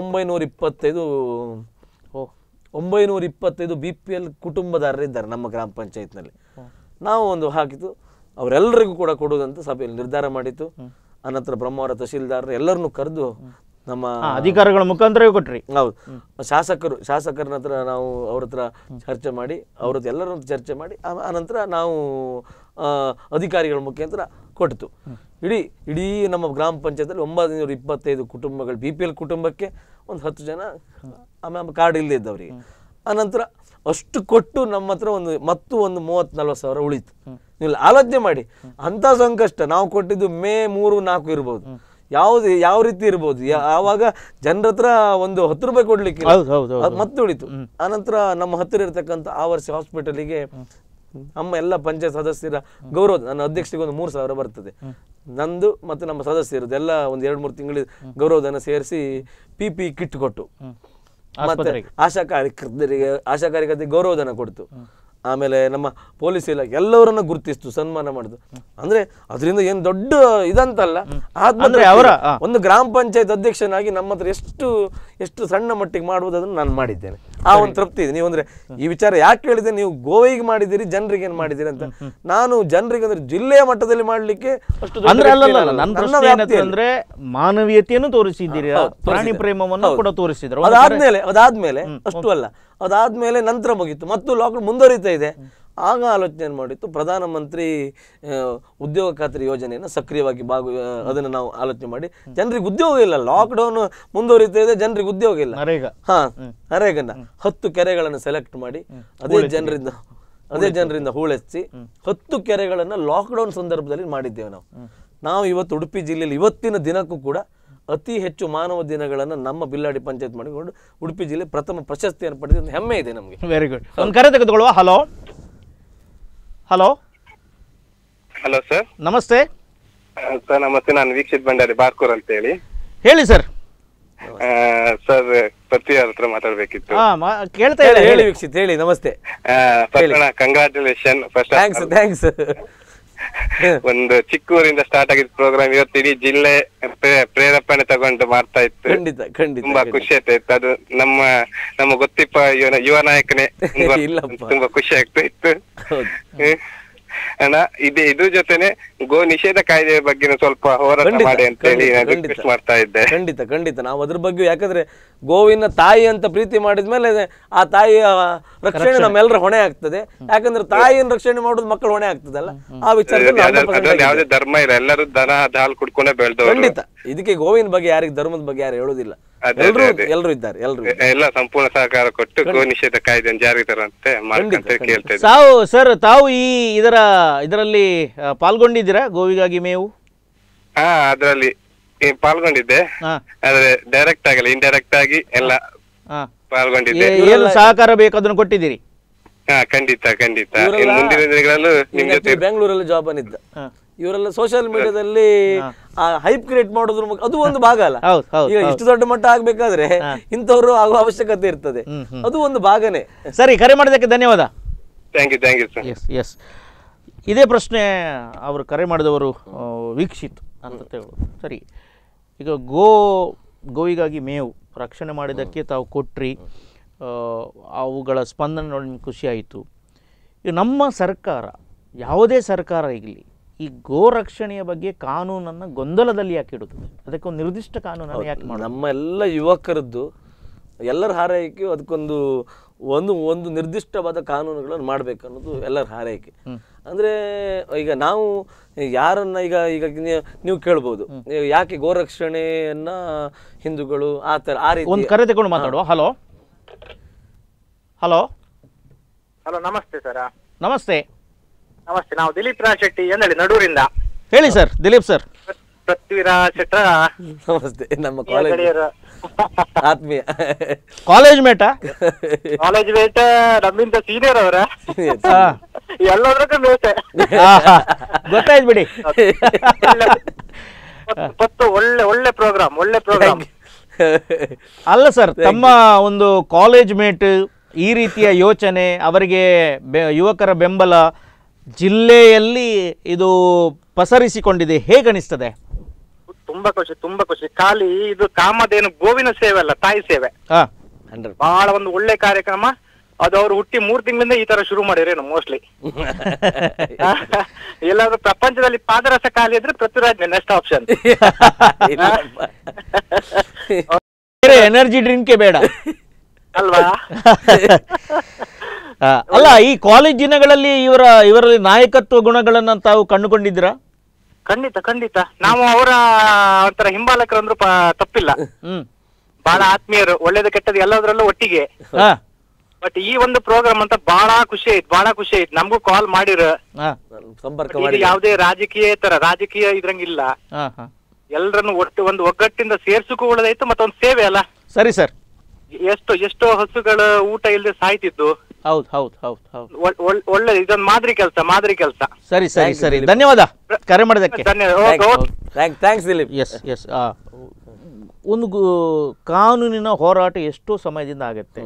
925 BPL ಕುಟುಂಬದಾರರು ಇದ್ದಾರೆ ನಮ್ಮ ಗ್ರಾಮ ಪಂಚಾಯತ್ನಲ್ಲಿ. ನಾವು ಒಂದು ಹಾಕಿತ್ತು, ಅವರೆಲ್ಲರಿಗೂ ಕೂಡ ಕೊಡುವುದಂತ ಸಭೆಯಲ್ಲಿ ನಿರ್ಧಾರ ಮಾಡಿತ್ತು. ಅನಂತರ ಬ್ರಹ್ಮಾವರ ತಹಶೀಲ್ದಾರರು ಎಲ್ಲರನ್ನು ಕರೆದು ನಮ್ಮ ಅಧಿಕಾರಿಗಳ ಮುಖಾಂತರ ಕೊಟ್ರಿ. ಹೌದು, ಶಾಸಕರ ಹತ್ರ ನಾವು ಅವ್ರ ಹತ್ರ ಚರ್ಚೆ ಮಾಡಿ, ಅವ್ರ ಹತ್ರ ಎಲ್ಲರ ಚರ್ಚೆ ಮಾಡಿ, ಅನಂತರ ನಾವು ಅಧಿಕಾರಿಗಳ ಮುಖಾಂತರ ಕೊಟ್ಟಿತು. ಇಡೀ ನಮ್ಮ ಗ್ರಾಮ ಪಂಚಾಯತ್ನಲ್ಲಿ 925 ಕುಟುಂಬಗಳು, BPL ಕುಟುಂಬಕ್ಕೆ ಒಂದು 10 ಜನ ಆಮೇಲೆ ಕಾರ್ಡ್ ಇಲ್ಲದೆ ಇದ್ದವರಿಗೆ. ಅನಂತರ ಅಷ್ಟು ಕೊಟ್ಟು ನಮ್ಮ ಹತ್ರ ಒಂದು 30-40 ಸಾವಿರ ಉಳಿತು. ನೀವು ಆಲೋಚನೆ ಮಾಡಿ, ಅಂತ ಸಂಕಷ್ಟ ನಾವು ಕೊಟ್ಟಿದ್ದು ಮೇ 3-4 ಇರ್ಬೋದು, ಯಾವ ರೀತಿ ಇರ್ಬೋದು. ಆವಾಗ ಜನರ ಹತ್ರ ಒಂದು 10 ರೂಪಾಯಿ ಕೊಡ್ಲಿಕ್ಕೆ ಮತ್ತೆ ಉಳಿತು. ಅನಂತರ ನಮ್ಮ ಹತ್ತಿರ ಇರತಕ್ಕಂಥ ಆವರ್ಸಿ ಹಾಸ್ಪಿಟಲಿಗೆ ನಮ್ಮ ಎಲ್ಲ ಪಂಚಾಯತ್ ಸದಸ್ಯರ ಗೌರವ, ನನ್ನ ಅಧ್ಯಕ್ಷರಿಗೆ ಒಂದು 3,000 ಬರ್ತದೆ. ನಂದು ಮತ್ತು ನಮ್ಮ ಸದಸ್ಯರದ್ದು ಎಲ್ಲ ಒಂದು 2-3 ತಿಂಗಳ ಗೌರವಧನ ಸೇರಿಸಿ PPE ಕಿಟ್ ಕೊಟ್ಟು, ಮತ್ತೆ ಆಶಾ ಕಾರ್ಯಕರ್ತರಿಗೆ ಗೌರವಧನ ಕೊಡ್ತು, ಆಮೇಲೆ ನಮ್ಮ ಪೊಲೀಸ್ ಇಲಾಖೆ ಎಲ್ಲವರನ್ನ ಗುರುತಿಸ್ತು, ಸನ್ಮಾನ ಮಾಡಿದ್ರು. ಅಂದ್ರೆ ಅದರಿಂದ ಏನ್ ದೊಡ್ಡ ಇದಂತಲ್ಲ, ಒಂದು ಗ್ರಾಮ ಪಂಚಾಯತ್ ಅಧ್ಯಕ್ಷನಾಗಿ ನಮ್ಮ ಹತ್ರ ಎಷ್ಟು ಸಣ್ಣ ಮಟ್ಟಿಗೆ ಮಾಡುವುದು ಅದನ್ನು ನಾನು ಮಾಡಿದ್ದೇನೆ. ಆ ಒಂದು ತೃಪ್ತಿ ಇದೆ. ನೀವು ಅಂದ್ರೆ ಈ ವಿಚಾರ ಯಾಕೆ ಹೇಳಿದ್ರೆ, ನೀವು ಗೋವಿಗೆ ಮಾಡಿದಿರಿ, ಜನರಿಗೆ ಏನ್ ಮಾಡಿದಿರಿ ಅಂತ. ನಾನು ಜನರಿಗೆ ಅಂದ್ರೆ ಜಿಲ್ಲೆಯ ಮಟ್ಟದಲ್ಲಿ ಮಾಡ್ಲಿಕ್ಕೆ ಅಷ್ಟು ಅಂದ್ರೆ ಮಾನವೀಯತೆಯನ್ನು ತೋರಿಸಿದ್ದೀರಿ, ಪ್ರಾಣಿ ಪ್ರೇಮವನ್ನು ಕೂಡ ತೋರಿಸಿದ್ರು. ಅದಾದ್ಮೇಲೆ ಅಷ್ಟು ಅಲ್ಲ, ಅದಾದ್ಮೇಲೆ ನಂತರ ಮುಗೀತು, ಮತ್ತು ಲಾಕ್ಡೌನ್ ಮುಂದುವರಿತಾ ಇದೆ. ಆಗ ಆಲೋಚನೆ ಮಾಡಿತ್ತು, ಪ್ರಧಾನಮಂತ್ರಿ ಉದ್ಯೋಗ ಖಾತ್ರಿ ಯೋಜನೆಯನ್ನು ಸಕ್ರಿಯವಾಗಿ ಅದನ್ನು ನಾವು ಆಲೋಚನೆ ಮಾಡಿ, ಜನರಿಗೆ ಉದ್ಯೋಗ ಇಲ್ಲ, ಲಾಕ್ಡೌನ್ ಮುಂದುವರಿತಾ ಇದೆ, ಜನರಿಗೆ ಉದ್ಯೋಗ ಇಲ್ಲ. ನರೇಗನ್ನ 10 ಕೆರೆಗಳನ್ನು ಸೆಲೆಕ್ಟ್ ಮಾಡಿ ಅದೇ ಜನರಿಂದ ಹೂಳೆಚ್ಚಿ 10 ಕೆರೆಗಳನ್ನ ಲಾಕ್ಡೌನ್ ಸಂದರ್ಭದಲ್ಲಿ ಮಾಡಿದ್ದೇವೆ ನಾವು. ಇವತ್ತು ಉಡುಪಿ ಜಿಲ್ಲೆಯಲ್ಲಿ ಇವತ್ತಿನ ದಿನಕ್ಕೂ ಕೂಡ ಅತಿ ಹೆಚ್ಚು ಮಾನವ ದಿನಗಳನ್ನು ನಮ್ಮ ಬಿಲ್ಲಾಡಿ ಪಂಚಾಯತ್ ಮಾಡಿಕೊಂಡು ಉಡುಪಿ ಜಿಲ್ಲೆ ಪ್ರಥಮ ಪ್ರಶಸ್ತಿಯನ್ನು ಪಡೆದ ಹೆಮ್ಮೆ ಇದೆ ನಮಗೆ. Very good. ಒಂದು ಕರೆ ತೆಗೆದುಕೊಳ್ಳುವ. ಹಲೋ ಹಲೋ ಹಲೋ ಸರ್, ನಮಸ್ತೆ. ಸರ್ ನಮಸ್ತೆ, ನಾನು ವೀಕ್ಷಿತ್ ಭಂಡಾರಿ ಬಾರ್ಕೂರ್ ಅಂತ ಹೇಳಿ. ಹೇಳಿ ಸರ್. ಸರ್ ಪೃಥ್ವಿ ಅವ್ರ ಹತ್ರ ಮಾತಾಡ್ಬೇಕಿತ್ತು. ಕೇಳ್ತಾ ಹೇಳಿ ವೀಕ್ಷಿತ್, ಹೇಳಿ. ನಮಸ್ತೆ. ಕಂಗ್ರಾಚುಲೇಷನ್. ಥ್ಯಾಂಕ್ಸ್. ಒಂದು ಚಿಕ್ಕೂರಿಂದ ಸ್ಟಾರ್ಟ್ ಆಗಿದ್ದ ಪ್ರೋಗ್ರಾಮ್ ಇವತ್ತು ಇಡೀ ಜಿಲ್ಲೆ ಪ್ರೇರೇಪಣೆ ತಗೊಂಡು ಮಾಡ್ತಾ ಇತ್ತು. ತುಂಬಾ ಖುಷಿ ಆಗ್ತಾ ಇತ್ತು. ಅದು ನಮ್ಮ ಗೊತ್ತಿಪ್ಪ ಯುವ ನಾಯಕನೇ, ತುಂಬಾ ಖುಷಿ ಆಗ್ತಾ ಇತ್ತು. ಇದ್ರ ಜೊತೆನೆ ಗೋ ನಿಷೇಧ ಕಾಯ್ದೆ ಬಗ್ಗೆ ಸ್ವಲ್ಪ ಹೋರಾಟ ಮಾಡಿ ಅಂತ ಹೇಳಿ ರಿಕ್ವೆಸ್ಟ್ ಮಾಡ್ತಾ ಇದ್ದೆ. ಖಂಡಿತ ನಾವು ಅದ್ರ ಬಗ್ಗೆ, ಯಾಕಂದ್ರೆ ಗೋವಿನ ತಾಯಿ ಅಂತ ಪ್ರೀತಿ ಮಾಡಿದ್ಮೇಲೆ ಆ ತಾಯಿಯ ರಕ್ಷಣೆ ನಮ್ಮೆಲ್ಲರ ಹೊಣೆ ಆಗ್ತದೆ. ಯಾಕಂದ್ರೆ ತಾಯಿಯನ್ನು ರಕ್ಷಣೆ ಮಾಡೋದು ಮಕ್ಕಳು ಹೊಣೆ ಆಗ್ತದಲ್ಲ, ಆ ವಿಚಾರದಲ್ಲಿ ಯಾವುದೇ ಧರ್ಮ ಇಲ್ಲ, ಎಲ್ಲರೂ ದನ ಹಾಲು ಕುಡ್ಕೊಂಡೇ ಬೆಳೆದವರು. ಖಂಡಿತ ಇದಕ್ಕೆ ಗೋವಿನ ಬಗ್ಗೆ ಯಾರಿಗೆ ಧರ್ಮದ ಬಗ್ಗೆ ಯಾರು ಹೇಳುದಿಲ್ಲ, ಎಲ್ಲರೂ ಇದ್ದಾರೆ. ಎಲ್ಲ ಸಂಪೂರ್ಣ ಸಹಕಾರ ಕೊಟ್ಟು ಗೋ ನಿಷೇಧ ಕಾಯ್ದೆ ಜಾರಿಗೆ ತರುವಂತೆ ಮಾಡ್ಕೊಂತ ಕೇಳ್ತೇವೆ. ಸರ್, ತಾವು ಇದರಲ್ಲಿ ಪಾಲ್ಗೊಂಡಿದ್ದೀರಾ ಗೋವಿಗಾಗಿ ಮೇವು? ಅದರಲ್ಲಿ ಪಾಲ್ಗೊಂಡಿದ್ದೆ, ಆದ್ರೆ ಡೈರೆಕ್ಟ್ ಆಗಿಲ್ಲ, ಇಂಡೈರೆಕ್ಟ್ ಆಗಿ ಎಲ್ಲ ಪಾಲ್ಗೊಂಡಿದ್ದೆ. ಏನು ಸಹಕಾರ ಬೇಕು ಅದನ್ನು ಕೊಟ್ಟಿದ್ದೀರಿ? ಖಂಡಿತ. ಮುಂದಿನ ದಿನಗಳಲ್ಲೂ ನಿಮ್ ಜೊತೆ. ಬೆಂಗಳೂರಲ್ಲಿ ಜಾಬ್ ಅನಿದ್ದ ಇವರೆಲ್ಲ ಸೋಷಿಯಲ್ ಮೀಡಿಯಾದಲ್ಲಿ ಹೈಪ್ ಕ್ರಿಯೇಟ್ ಮಾಡೋದ್ರ ಅದು ಒಂದು ಭಾಗ ಅಲ್ಲ. ಈಗ ಇಷ್ಟು ದೊಡ್ಡ ಮಟ್ಟ ಆಗ್ಬೇಕಾದ್ರೆ ಇಂಥವ್ರು ಆಗುವ ಅವಶ್ಯಕತೆ ಇರ್ತದೆ, ಅದು ಒಂದು ಭಾಗನೇ. ಸರಿ, ಕರೆ ಮಾಡಿದ್ದಕ್ಕೆ ಧನ್ಯವಾದ. Thank you sir. ಎಸ್, ಇದೇ ಪ್ರಶ್ನೆ ಅವರು ಕರೆ ಮಾಡಿದವರು ವೀಕ್ಷಿತ್ ಅಂತ ಹೇಳೋದು. ಸರಿ, ಈಗ ಗೋವಿಗಾಗಿ ಮೇವು ರಕ್ಷಣೆ ಮಾಡಿದ್ದಕ್ಕೆ ತಾವು ಕೊಟ್ರಿ, ಅವುಗಳ ಸ್ಪಂದನೆ ನೋಡಿ ನಿಮ್ಗೆ ಖುಷಿ ಆಯಿತು. ಈಗ ನಮ್ಮ ಸರ್ಕಾರ, ಯಾವುದೇ ಸರ್ಕಾರ ಇರಲಿ, ಈ ಗೋ ರಕ್ಷಣೆಯ ಬಗ್ಗೆ ಕಾನೂನನ್ನು ಗೊಂದಲದಲ್ಲಿ ಯಾಕೆ ಇಡುತ್ತದೆ? ಅದಕ್ಕೊಂದು ನಿರ್ದಿಷ್ಟ ಕಾನೂನನ್ನು ಯಾಕೆ ಮಾಡಿ? ನಮ್ಮ ಎಲ್ಲ ಯುವಕರದ್ದು ಎಲ್ಲರ ಹಾರೈಕೆ ಅದಕ್ಕೊಂದು ಒಂದು ನಿರ್ದಿಷ್ಟವಾದ ಕಾನೂನುಗಳನ್ನು ಮಾಡಬೇಕನ್ನೋದು ಎಲ್ಲರ ಹಾರೈಕೆ. ಅಂದರೆ ಈಗ ನಾವು ಯಾರನ್ನ ಈಗ ನೀವು ಕೇಳ್ಬೋದು, ಯಾಕೆ ಗೋರಕ್ಷಣೆಯನ್ನ ಹಿಂದೂಗಳು ಆ ರೀತಿ. ಒಂದು ಕರೆ ತಗೊಂಡು ಮಾತಾಡುವ. ಹಲೋ ಹಲೋ ನಮಸ್ತೆ ಸರ್. ನಮಸ್ತೆ. ನಾವು ದಿಲೀಪ್ ರಾಜ್ ಶೆಟ್ಟಿ ಎಂದಳಿ ನಡೂರಿಂದ. ಹೇಳಿ ಸರ್. ದಿಲೀಪ್ ಸರ್. ಪೃಥ್ವಿರಾಜ್ ಶೆಟ್ಟ ನಮಸ್ತೆ. ನಮ್ಮ ಆತ್ಮೀಯ ಕಾಲೇಜ್ ಮೇಟ ನಮ್ಮಿಂದ ಸೀನಿಯರ್ ಅವರ ಎಲ್ಲದ್ರಕ್ಕೂ ಮೇಟೆ ಗೊತ್ತಾಯ್ತು ಬಿಡಿ. ಒಳ್ಳೆ ಪ್ರೋಗ್ರಾಮ್. ಅಲ್ಲ ಸರ್, ತಮ್ಮ ಒಂದು ಕಾಲೇಜ್ ಮೇಟ್, ಈ ರೀತಿಯ ಯೋಚನೆ, ಅವರಿಗೆ ಯುವಕರ ಬೆಂಬಲ ಜಿಲ್ಲೆಯಲ್ಲಿ ಇದು ಪಸರಿಸಿಕೊಂಡಿದೆ, ಹೇಗನಿಸ್ತದೆ? ತುಂಬಾ ಖುಷಿ. ಖಾಲಿ ಇದು ಕಾಮಧೇನು ಗೋವಿನ ಸೇವೆ ಅಲ್ಲ, ತಾಯಿ ಸೇವೆ. ಬಹಳ ಒಂದು ಒಳ್ಳೆ ಕಾರ್ಯಕ್ರಮ ಅದು. ಅವ್ರು ಹುಟ್ಟಿ 3 ತಿಂಗಳಿಂದ ಈ ತರ ಶುರು ಮಾಡಿರೇನು ಮೋಸ್ಟ್ಲಿ. ಎಲ್ಲಾದ್ರೂ ಪ್ರಪಂಚದಲ್ಲಿ ಪಾದರಸ ಖಾಲಿ ಇದ್ರೆ Prithviraj next option. Energy drink ಬೇಡ ಅಲ್ವಾ? ಅಲ್ಲ, ಈ ಕಾಲೇಜ್ ದಿನಗಳಲ್ಲಿ ಇವರಲ್ಲಿ ನಾಯಕತ್ವ ಗುಣಗಳನ್ನ ತಾವು ಕಂಡುಕೊಂಡಿದ್ದೀರಾ? ಖಂಡಿತ. ನಾವು ಅವರ ಒಂಥರ ಹಿಂಬಾಲಕರು ಅಂದ್ರೂ ತಪ್ಪಿಲ್ಲ. ಬಹಳ ಆತ್ಮೀಯರು, ಒಳ್ಳೇದು ಕೆಟ್ಟದ್ದು ಎಲ್ಲದರಲ್ಲೂ ಒಟ್ಟಿಗೆ. ಬಟ್ ಈ ಒಂದು ಪ್ರೋಗ್ರಾಮ್ ಅಂತ ಬಹಳ ಖುಷಿ ಆಯ್ತು. ನಮಗೂ ಕಾಲ್ ಮಾಡಿರ ಸಂಪರ್ಕ. ಯಾವುದೇ ರಾಜಕೀಯ ಇದ್ರಂಗಿಲ್ಲ, ಎಲ್ಲರನ್ನು ಒಂದು ಒಗ್ಗಟ್ಟಿಂದ ಸೇರ್ಸಕ್ಕೂ ಒಳ್ಳೇದಾಯ್ತು, ಮತ್ತೊಂದು ಸೇವೆ ಅಲ್ಲ. ಸರಿ ಸರ್. ಎಷ್ಟೋ ಹಸುಗಳು ಊಟ ಇಲ್ಲದೆ ಸಾಯ್ತಿದ್ದು, ಹೌದು ಹೌದು ಹೌದು ಹೌದು ಒಳ್ಳೆ ಇದೊಂದು ಮಾದರಿ ಕೆಲಸ. ಸರಿ ಧನ್ಯವಾದ ಕರೆ ಮಾಡಿದ್ದಕ್ಕೆ. ಥ್ಯಾಂಕ್ಸ್ ದಿಲೀಪ್. ಎಸ್ ಎಸ್ ಒಂದು ಕಾನೂನಿನ ಹೋರಾಟ ಎಷ್ಟೋ ಸಮಯದಿಂದ ಆಗುತ್ತೆ.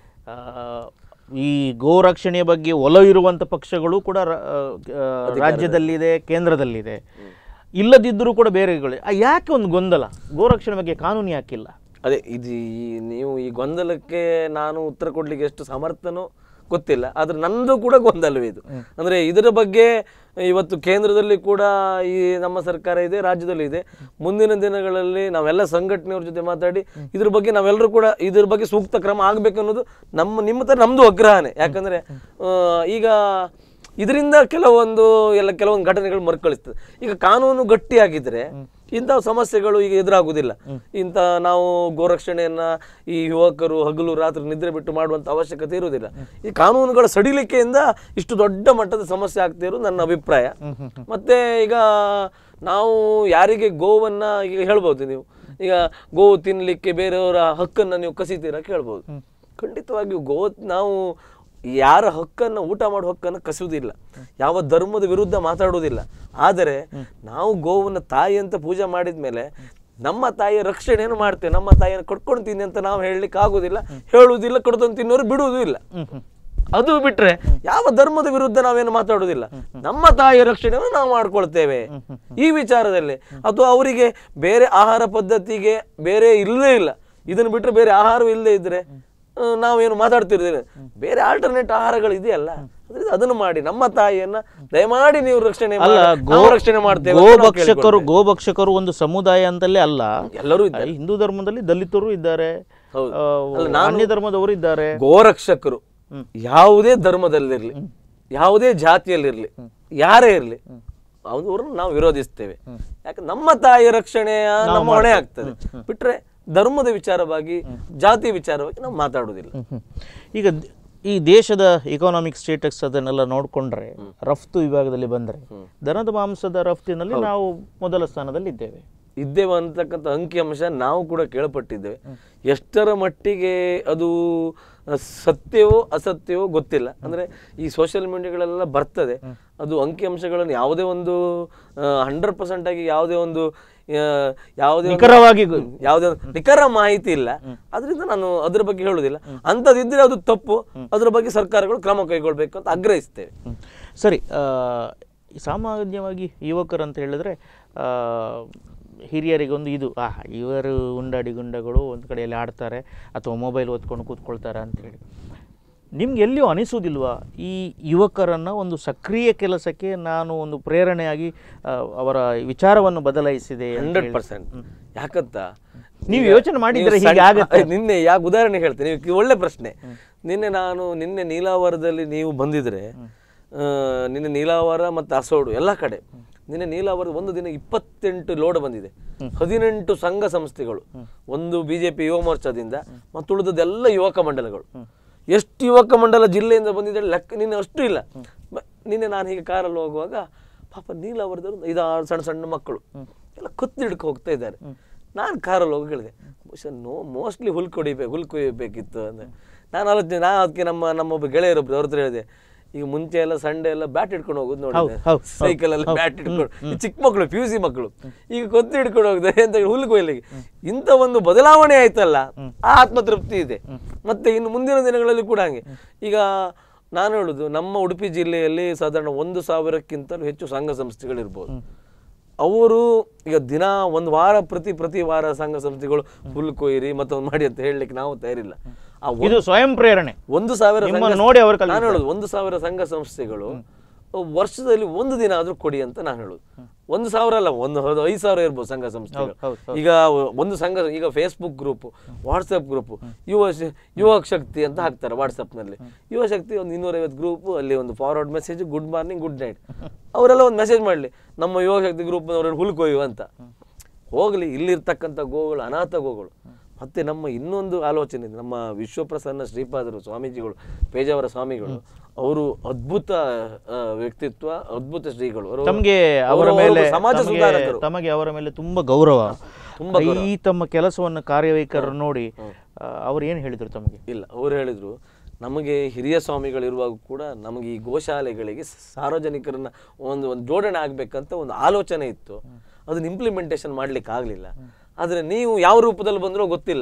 ಈ ಗೋರಕ್ಷಣೆಯ ಬಗ್ಗೆ ಒಲವಿರುವಂಥ ಪಕ್ಷಗಳು ಕೂಡ ರಾಜ್ಯದಲ್ಲಿದೆ, ಕೇಂದ್ರದಲ್ಲಿದೆ. ಇಲ್ಲದಿದ್ದರೂ ಕೂಡ ಬೇರೆಗಳು. ಯಾಕೆ ಒಂದು ಗೊಂದಲ? ಗೋರಕ್ಷಣೆ ಬಗ್ಗೆ ಕಾನೂನು ಯಾಕಿಲ್ಲ? ಅದೇ ನೀವು ಈ ಗೊಂದಲಕ್ಕೆ ನಾನು ಉತ್ತರ ಕೊಡ್ಲಿಕ್ಕೆ ಎಷ್ಟು ಸಮರ್ಥನೋ ಗೊತ್ತಿಲ್ಲ, ಆದ್ರೆ ನಂದು ಕೂಡ ಗೊಂದಲವೇ ಇದು. ಅಂದ್ರೆ ಇದರ ಬಗ್ಗೆ ಇವತ್ತು ಕೇಂದ್ರದಲ್ಲಿ ಕೂಡ ಈ ನಮ್ಮ ಸರ್ಕಾರ ಇದೆ, ರಾಜ್ಯದಲ್ಲಿ ಇದೆ. ಮುಂದಿನ ದಿನಗಳಲ್ಲಿ ನಾವೆಲ್ಲ ಸಂಘಟನೆಯವ್ರ ಜೊತೆ ಮಾತಾಡಿ ಇದ್ರ ಬಗ್ಗೆ ನಾವೆಲ್ಲರೂ ಕೂಡ ಇದ್ರ ಬಗ್ಗೆ ಸೂಕ್ತ ಕ್ರಮ ಆಗ್ಬೇಕು ಅನ್ನೋದು ನಿಮ್ಮ ತರ ನಮ್ದು ಆಗ್ರಹನೇ. ಯಾಕಂದ್ರೆ ಈಗ ಇದರಿಂದ ಕೆಲವೊಂದು ಘಟನೆಗಳು ಮರುಕಳಿಸ್ತದೆ. ಈಗ ಕಾನೂನು ಗಟ್ಟಿಯಾಗಿದ್ರೆ ಇಂಥ ಸಮಸ್ಯೆಗಳು ಈಗ ಎದುರಾಗುವುದಿಲ್ಲ. ಇಂಥ ನಾವು ಗೋರಕ್ಷಣೆಯನ್ನ ಈ ಯುವಕರು ಹಗಲು ರಾತ್ರಿ ನಿದ್ರೆ ಬಿಟ್ಟು ಮಾಡುವಂತ ಅವಶ್ಯಕತೆ ಇರುವುದಿಲ್ಲ. ಈ ಕಾನೂನುಗಳ ಸಡಿಲಿಕೆಯಿಂದ ಇಷ್ಟು ದೊಡ್ಡ ಮಟ್ಟದ ಸಮಸ್ಯೆ ಆಗ್ತಾ ಇರೋದು ನನ್ನ ಅಭಿಪ್ರಾಯ. ಮತ್ತೆ ಈಗ ನಾವು ಯಾರಿಗೆ ಗೋವನ್ನ ಈಗ ಹೇಳ್ಬೋದು, ನೀವು ಈಗ ಗೋವು ತಿನ್ಲಿಕ್ಕೆ ಬೇರೆಯವರ ಹಕ್ಕನ್ನ ನೀವು ಕಸಿತೀರಾ ಕೇಳ್ಬೋದು. ಖಂಡಿತವಾಗಿಯೂ ನಾವು ಯಾರ ಹಕ್ಕನ್ನು ಊಟ ಮಾಡೋ ಹಕ್ಕನ್ನು ಕಸುವುದಿಲ್ಲ, ಯಾವ ಧರ್ಮದ ವಿರುದ್ಧ ಮಾತಾಡುವುದಿಲ್ಲ. ಆದರೆ ನಾವು ಗೋವನ್ನು ತಾಯಿ ಅಂತ ಪೂಜೆ ಮಾಡಿದ್ಮೇಲೆ ನಮ್ಮ ತಾಯಿಯ ರಕ್ಷಣೆಯನ್ನು ಮಾಡ್ತೇವೆ. ನಮ್ಮ ತಾಯಿಯನ್ನು ಕಟ್ಕೊಂಡು ತಿನ್ನಿ ಅಂತ ನಾವು ಹೇಳಲಿಕ್ಕೆ ಆಗುದಿಲ್ಲ, ಹೇಳುವುದಿಲ್ಲ. ಕಡ್ಕೊಂಡು ತಿನ್ನೋರು ಬಿಡುವುದೂ ಇಲ್ಲ. ಅದು ಬಿಟ್ರೆ ಯಾವ ಧರ್ಮದ ವಿರುದ್ಧ ನಾವೇನು ಮಾತಾಡುವುದಿಲ್ಲ. ನಮ್ಮ ತಾಯಿಯ ರಕ್ಷಣೆಯನ್ನು ನಾವು ಮಾಡ್ಕೊಳ್ತೇವೆ ಈ ವಿಚಾರದಲ್ಲಿ. ಅದು ಅವರಿಗೆ ಬೇರೆ ಆಹಾರ ಪದ್ಧತಿಗೆ ಬೇರೆ ಇಲ್ಲದೇ ಇಲ್ಲ. ಇದನ್ನು ಬಿಟ್ಟರೆ ಬೇರೆ ಆಹಾರವೂ ಇಲ್ಲದೆ ಇದ್ರೆ ನಾವೇನು ಮಾತಾಡ್ತಿರ್ತೀವಿ. ಬೇರೆ ಆಲ್ಟರ್ನೇಟ್ ಆಹಾರಗಳು ಇದೆಯಲ್ಲ, ಅದನ್ನು ಮಾಡಿ ನಮ್ಮ ತಾಯಿಯನ್ನ ದಯಮಾಡಿ ನೀವು ರಕ್ಷಣೆ ಮಾಡ್ತೇವೆ. ಗೋಭಕ್ಷಕರು ಒಂದು ಸಮುದಾಯ ಅಂತಲೇ ಅಲ್ಲ, ಎಲ್ಲರೂ ಇದ್ದಾರೆ. ಹಿಂದೂ ಧರ್ಮದಲ್ಲಿ ದಲಿತರು ಇದ್ದಾರೆ, ಅನ್ಯ ಧರ್ಮದವರು ಇದ್ದಾರೆ. ಗೋರಕ್ಷಕರು ಯಾವುದೇ ಧರ್ಮದಲ್ಲಿರ್ಲಿ, ಯಾವುದೇ ಜಾತಿಯಲ್ಲಿರ್ಲಿ, ಯಾರೇ ಇರ್ಲಿ, ಅವ್ರನ್ನ ನಾವು ವಿರೋಧಿಸ್ತೇವೆ. ಯಾಕಂದ್ರೆ ನಮ್ಮ ತಾಯಿಯ ರಕ್ಷಣೆಯ ನಮ್ಮ ಹೊಣೆ ಆಗ್ತದೆ. ಬಿಟ್ರೆ ಧರ್ಮದ ವಿಚಾರವಾಗಿ, ಜಾತಿ ವಿಚಾರವಾಗಿ ನಾವು ಮಾತಾಡುವುದಿಲ್ಲ. ಈಗ ಈ ದೇಶದ ಎಕಾನಾಮಿಕ್ ಸ್ಟೇಟಸ್ ಅದನ್ನೆಲ್ಲ ನೋಡಿಕೊಂಡ್ರೆ, ರಫ್ತು ವಿಭಾಗದಲ್ಲಿ ಬಂದರೆ ದನದ ಮಾಂಸದ ರಫ್ತಿನಲ್ಲಿ ನಾವು ಮೊದಲ ಸ್ಥಾನದಲ್ಲಿ ಇದ್ದೇವೆ ಅಂತಕ್ಕಂಥ ಅಂಕಿಅಂಶ ನಾವು ಕೂಡ ಕೇಳಪಟ್ಟಿದ್ದೇವೆ. ಎಷ್ಟರ ಮಟ್ಟಿಗೆ ಅದು ಸತ್ಯವೋ ಅಸತ್ಯವೋ ಗೊತ್ತಿಲ್ಲ. ಅಂದ್ರೆ ಈ ಸೋಷಿಯಲ್ ಮೀಡಿಯಾಗಳೆಲ್ಲ ಬರ್ತದೆ, ಅದು ಅಂಕಿಅಂಶಗಳನ್ನು ಯಾವುದೇ ಒಂದು 100% ಆಗಿ ಯಾವುದೇ ನಿಖರ ಮಾಹಿತಿ ಇಲ್ಲ. ಅದರಿಂದ ನಾನು ಅದ್ರ ಬಗ್ಗೆ ಹೇಳುವುದಿಲ್ಲ. ಅಂಥದ್ದಿದ್ರೆ ಅದು ತಪ್ಪು, ಅದ್ರ ಬಗ್ಗೆ ಸರ್ಕಾರಗಳು ಕ್ರಮ ಕೈಗೊಳ್ಬೇಕು ಅಂತ ಆಗ್ರಹಿಸ್ತೇವೆ. ಸರಿ, ಸಾಮಾನ್ಯವಾಗಿ ಯುವಕರು ಅಂತ ಹೇಳಿದ್ರೆ ಹಿರಿಯರಿಗೊಂದು ಇದು ಇವರು ಉಂಡಾಡಿ ಗುಂಡಗಳು ಒಂದು ಕಡೆಯಲ್ಲಿ ಆಡ್ತಾರೆ ಅಥವಾ ಮೊಬೈಲ್ ಓದ್ಕೊಂಡು ಕೂತ್ಕೊಳ್ತಾರೆ ಅಂತೇಳಿ. ನಿಮ್ಗೆ ಎಲ್ಲಿಯೂ ಅನಿಸೋದಿಲ್ವಾ ಈ ಯುವಕರನ್ನು ಒಂದು ಸಕ್ರಿಯ ಕೆಲಸಕ್ಕೆ ನಾನು ಒಂದು ಪ್ರೇರಣೆಯಾಗಿ ಅವರ ವಿಚಾರವನ್ನು ಬದಲಾಯಿಸಿದೆ? 100%. ಯಾಕಂತ ನೀವು ಯೋಚನೆ ಮಾಡಿದ್ರೆ ಹೀಗೆ ಆಗುತ್ತೆ. ನಿನ್ನೆ ಉದಾಹರಣೆ ಹೇಳ್ತೇನೆ, ಒಳ್ಳೆ ಪ್ರಶ್ನೆ. ನಿನ್ನೆ ನೀಲಾವರದಲ್ಲಿ ನೀವು ಬಂದಿದ್ರೆ, ನಿನ್ನೆ ನೀಲಾವರ ಮತ್ತು ಅಸೋಡು ಎಲ್ಲ ಕಡೆ ನಿನ್ನೆ ನೀಲಾವರದ ಒಂದು ದಿನ 28 ಲೋಡ್ ಬಂದಿದೆ. 18 ಸಂಘ ಸಂಸ್ಥೆಗಳು, ಒಂದು ಬಿಜೆಪಿ ಯುವ ಮೋರ್ಚಾದಿಂದ ಮತ್ತು ಉಳಿದದೆಲ್ಲ ಯುವಕ ಮಂಡಲಗಳು. ಎಷ್ಟು ಯುವಕ ಮಂಡಲ ಜಿಲ್ಲೆಯಿಂದ ಬಂದಿದೆ ಲೆಕ್ಕ ನಿನ್ನೆ ಅಷ್ಟು ಇಲ್ಲ. ನಿನ್ನೆ ನಾನು ಹೀಗೆ ಕಾರಲ್ಲಿ ಹೋಗುವಾಗ ಪಾಪ ನೀಲಾವರದವರು 5-6 ಸಣ್ಣ ಸಣ್ಣ ಮಕ್ಕಳು ಎಲ್ಲ ಕತ್ತಿಡ್ಕ ಹೋಗ್ತಾ ಇದ್ದಾರೆ. ನಾನು ಕಾರಲ್ಲಿ ಹೋಗಿ ಹೇಳಿದೆ, ಮೋಸ್ಟ್ಲಿ ಹುಲ್ ಕೊಯ್ಯಬೇಕಿತ್ತು ಅಂದ್ರೆ ನಾನು ಅದಕ್ಕೆ ನಮ್ಮೊಬ್ಬ ಗೆಳೆಯರೊಬ್ರು ಅವ್ರ ಹತ್ರ ಹೇಳಿದೆ, ಈಗ ಮುಂಚೆ ಎಲ್ಲ ಸಂಡೆ ಎಲ್ಲ ಬ್ಯಾಟ್ ಇಟ್ಕೊಂಡು ಹೋಗುದು ನೋಡಿ, ಸೈಕಲ್ ಅಲ್ಲಿ ಬ್ಯಾಟ್ ಇಟ್ಕೊಂಡು, ಚಿಕ್ಕ ಮಕ್ಕಳು PUC ಮಕ್ಕಳು ಈಗ ಕೊತ್ತು ಹಿಡ್ಕೊಂಡು ಹೋಗ್ತಾರೆ ಅಂತ ಹುಲ್ಲು ಕೊಯ್ಲಿಗೆ. ಇಂಥ ಒಂದು ಬದಲಾವಣೆ ಆಯ್ತಲ್ಲ, ಆ ಆತ್ಮತೃಪ್ತಿ ಇದೆ. ಮತ್ತೆ ಇನ್ನು ಮುಂದಿನ ದಿನಗಳಲ್ಲಿ ಕೂಡ ಹಂಗೆ. ಈಗ ನಾನು ಹೇಳುದು, ನಮ್ಮ ಉಡುಪಿ ಜಿಲ್ಲೆಯಲ್ಲಿ ಸಾಧಾರಣ 1,000ಕ್ಕಿಂತಲೂ ಹೆಚ್ಚು ಸಂಘ ಸಂಸ್ಥೆಗಳಿರ್ಬೋದು. ಅವರು ಈಗ ದಿನ ಒಂದು ವಾರ ಪ್ರತಿ ವಾರ ಸಂಘ ಸಂಸ್ಥೆಗಳು ಹುಲ್ಲು ಕೊಯ್ಯಿರಿ ಮತ್ತೊಂದು ಮಾಡಿ ಅಂತ ಹೇಳಲಿಕ್ಕೆ ನಾವು ತಯಾರಿಲ್ಲ. ಇದು ಸ್ವಯಂ ಪ್ರೇರಣೆ. 1,000 ನೋಡಿ ಅವರು ನಾನು ಹೇಳುದು, 1,000 ಸಂಘ ಸಂಸ್ಥೆಗಳು ವರ್ಷದಲ್ಲಿ ಒಂದು ದಿನ ಆದ್ರೂ ಕೊಡಿ ಅಂತ ನಾನು ಹೇಳುದು. 1,000 ಅಲ್ಲ, 5,000 ಇರ್ಬೋದು ಸಂಘ ಸಂಸ್ಥೆಗಳು. ಈಗ ಒಂದು ಸಂಘ, ಈಗ ಫೇಸ್ಬುಕ್ ಗ್ರೂಪ್, ವಾಟ್ಸಪ್ ಗ್ರೂಪ್, ಯುವ ಶಕ್ತಿ ಅಂತ ಹಾಕ್ತಾರೆ ವಾಟ್ಸಪ್ ನಲ್ಲಿ. ಯುವ ಶಕ್ತಿ ಒಂದು 250 ಗ್ರೂಪ್, ಅಲ್ಲಿ ಒಂದು forward message, good morning good night. ಅವರೆಲ್ಲ ಒಂದು ಮೆಸೇಜ್ ಮಾಡ್ಲಿ, ನಮ್ಮ ಯುವ ಶಕ್ತಿ ಗ್ರೂಪ್ ಹುಲ್ ಕೊಯ್ಯುವ ಅಂತ. ಹೋಗ್ಲಿ, ಇಲ್ಲಿರ್ತಕ್ಕಂಥ ಗೋಗಳು ಅನಾಥ ಗೋಗಳು. ಮತ್ತೆ ನಮ್ಮ ಇನ್ನೊಂದು ಆಲೋಚನೆ ಇದೆ, ನಮ್ಮ ವಿಶ್ವಪ್ರಸನ್ನ ಶ್ರೀಪಾದರು ಸ್ವಾಮೀಜಿಗಳು, ಪೇಜಾವರ ಸ್ವಾಮಿಗಳು, ಅವರು ಅದ್ಭುತ ವ್ಯಕ್ತಿತ್ವ, ಅದ್ಭುತ ಶ್ರೀಗಳು. ತಮಗೆ ಅವರ ಮೇಲೆ ಸಮಾಜ ಸುಧಾರಕರು, ತಮಗೆ ಅವರ ಮೇಲೆ ತುಂಬಾ ಗೌರವ. ಈ ತಮ್ಮ ಕೆಲಸವನ್ನು ಕಾರ್ಯವೈಖರಿ ನೋಡಿ ಅವ್ರು ಏನು ಹೇಳಿದ್ರು ತಮಗೆ? ಇಲ್ಲ, ಅವ್ರು ಹೇಳಿದ್ರು, ನಮಗೆ ಹಿರಿಯ ಸ್ವಾಮಿಗಳಿರುವಾಗ ಕೂಡ ನಮಗೆ ಈ ಗೋಶಾಲೆಗಳಿಗೆ ಸಾರ್ವಜನಿಕರನ್ನ ಒಂದು ಜೋಡಣೆ ಆಗ್ಬೇಕಂತ ಒಂದು ಆಲೋಚನೆ ಇತ್ತು. ಅದನ್ನ ಇಂಪ್ಲಿಮೆಂಟೇಷನ್ ಮಾಡ್ಲಿಕ್ಕೆ ಆಗ್ಲಿಲ್ಲ. ಆದ್ರೆ ನೀವು ಯಾವ ರೂಪದಲ್ಲಿ ಬಂದ್ರೂ ಗೊತ್ತಿಲ್ಲ.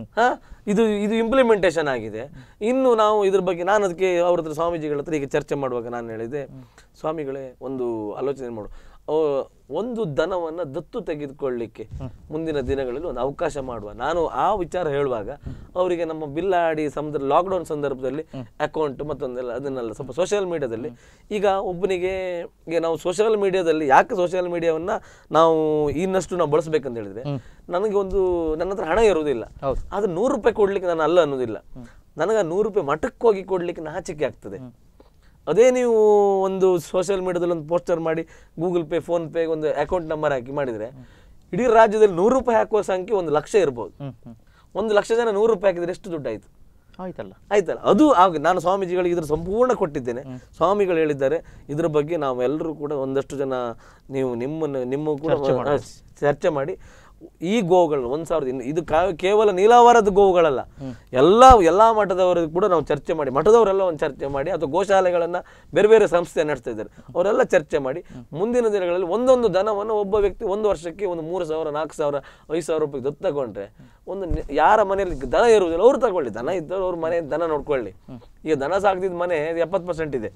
ಇದು ಇಂಪ್ಲಿಮೆಂಟೇಷನ್ ಆಗಿದೆ. ಇನ್ನು ನಾವು ಇದ್ರ ಬಗ್ಗೆ ನಾನು ಅದಕ್ಕೆ ಅವ್ರ ಹತ್ರ ಸ್ವಾಮೀಜಿಗಳ ಹತ್ರ ಈಗ ಚರ್ಚೆ ಮಾಡುವಾಗ ನಾನು ಹೇಳಿದೆ, ಸ್ವಾಮಿಗಳೇ ಒಂದು ಆಲೋಚನೆ ಮಾಡು, ಒಂದು ದನವನ್ನ ದತ್ತು ತೆಗೆದುಕೊಳ್ಳಿಕ್ಕೆ ಮುಂದಿನ ದಿನಗಳಲ್ಲಿ ಒಂದು ಅವಕಾಶ ಮಾಡುವ. ನಾನು ಆ ವಿಚಾರ ಹೇಳುವಾಗ ಅವರಿಗೆ ನಮ್ಮ ಬಿಲ್ಲಾಡಿ ಲಾಕ್ಡೌನ್ ಸಂದರ್ಭದಲ್ಲಿ ಅಕೌಂಟ್ ಮತ್ತೊಂದೆಲ್ಲ ಅದನ್ನೆಲ್ಲ ಸ್ವಲ್ಪ ಸೋಷಿಯಲ್ ಮೀಡಿಯಾದಲ್ಲಿ ಈಗ ಒಬ್ಬನಿಗೆ ನಾವು ಸೋಷಿಯಲ್ ಮೀಡಿಯಾದಲ್ಲಿ ಯಾಕೆ ಸೋಷಿಯಲ್ ಮೀಡಿಯಾವನ್ನ ನಾವು ಇನ್ನಷ್ಟು ನಾವು ಬಳಸಬೇಕಂತ ಹೇಳಿದ್ರೆ, ನನಗೆ ನನ್ನ ಹತ್ರ ಹಣ ಇರುವುದಿಲ್ಲ, ಆದ್ರೆ 100 ರೂಪಾಯಿ ಕೊಡ್ಲಿಕ್ಕೆ ನಾನು ಅಲ್ಲ ಅನ್ನೋದಿಲ್ಲ. ನನಗೆ 100 ರೂಪಾಯಿ ಮಠಕ್ಕೆ ಹೋಗಿ ಕೊಡ್ಲಿಕ್ಕೆ ನಾಚಿಕೆ ಆಗ್ತದೆ. ಅದೇ ನೀವು ಒಂದು ಸೋಷಿಯಲ್ ಮೀಡಿಯಾದಲ್ಲಿ ಒಂದು ಪೋಸ್ಟರ್ ಮಾಡಿ ಗೂಗಲ್ ಪೇ ಫೋನ್ ಪೇ ಒಂದು ಅಕೌಂಟ್ ನಂಬರ್ ಹಾಕಿ ಮಾಡಿದ್ರೆ ಇಡೀ ರಾಜ್ಯದಲ್ಲಿ 100 ರೂಪಾಯಿ ಹಾಕುವ ಸಂಖ್ಯೆ 1 ಲಕ್ಷ ಇರ್ಬೋದು. 1 ಲಕ್ಷ ಜನ 100 ರೂಪಾಯಿ ಹಾಕಿದ್ರೆ ಎಷ್ಟು ದುಡ್ಡು ಆಯ್ತಲ್ಲ. ಅದು ನಾನು ಸ್ವಾಮೀಜಿಗಳಿಗೆ ಇದ್ರ ಸಂಪೂರ್ಣ ಕೊಟ್ಟಿದ್ದೇನೆ. ಸ್ವಾಮಿಗಳು ಹೇಳಿದ್ದಾರೆ ಇದ್ರ ಬಗ್ಗೆ ನಾವೆಲ್ಲರೂ ಕೂಡ ಒಂದಷ್ಟು ಜನ ನೀವು ನಿಮ್ಮ ಕೂಡ ಚರ್ಚೆ ಮಾಡಿ ಈ ಗೋವುಗಳು 1000 ಇದು ಕೇವಲ ನೀಲಾವರದ ಗೋವುಗಳಲ್ಲ, ಎಲ್ಲಾ ಮಠದವರಿಗೂ ಕೂಡ ನಾವು ಚರ್ಚೆ ಮಾಡಿ, ಮಠದವರೆಲ್ಲ ಒಂದು ಚರ್ಚೆ ಮಾಡಿ ಅಥವಾ ಗೋಶಾಲೆಗಳನ್ನ ಬೇರೆ ಬೇರೆ ಸಂಸ್ಥೆ ನಡೆಸ್ತಾ ಇದ್ದಾರೆ ಅವರೆಲ್ಲ ಚರ್ಚೆ ಮಾಡಿ ಮುಂದಿನ ದಿನಗಳಲ್ಲಿ ಒಂದೊಂದು ದನವನ್ನು ಒಬ್ಬ ವ್ಯಕ್ತಿ 1 ವರ್ಷಕ್ಕೆ ಒಂದು 3000 4000 5000 ರೂಪಾಯಿ ದತ್ತು ತಗೊಂಡ್ರೆ ಒಂದು ಯಾರ ಮನೆಯಲ್ಲಿ ದನ ಇರುವುದಿಲ್ಲ ಅವ್ರು ತಗೊಳ್ಳಿ, ದನ ಇದ್ದವ್ರು ಅವ್ರ ಮನೆ ದನ ನೋಡ್ಕೊಳ್ಳಿ. ಈಗ ದನ ಸಾಕ್ತಿದ್ದ ಮನೆ 70% ಇದೆ,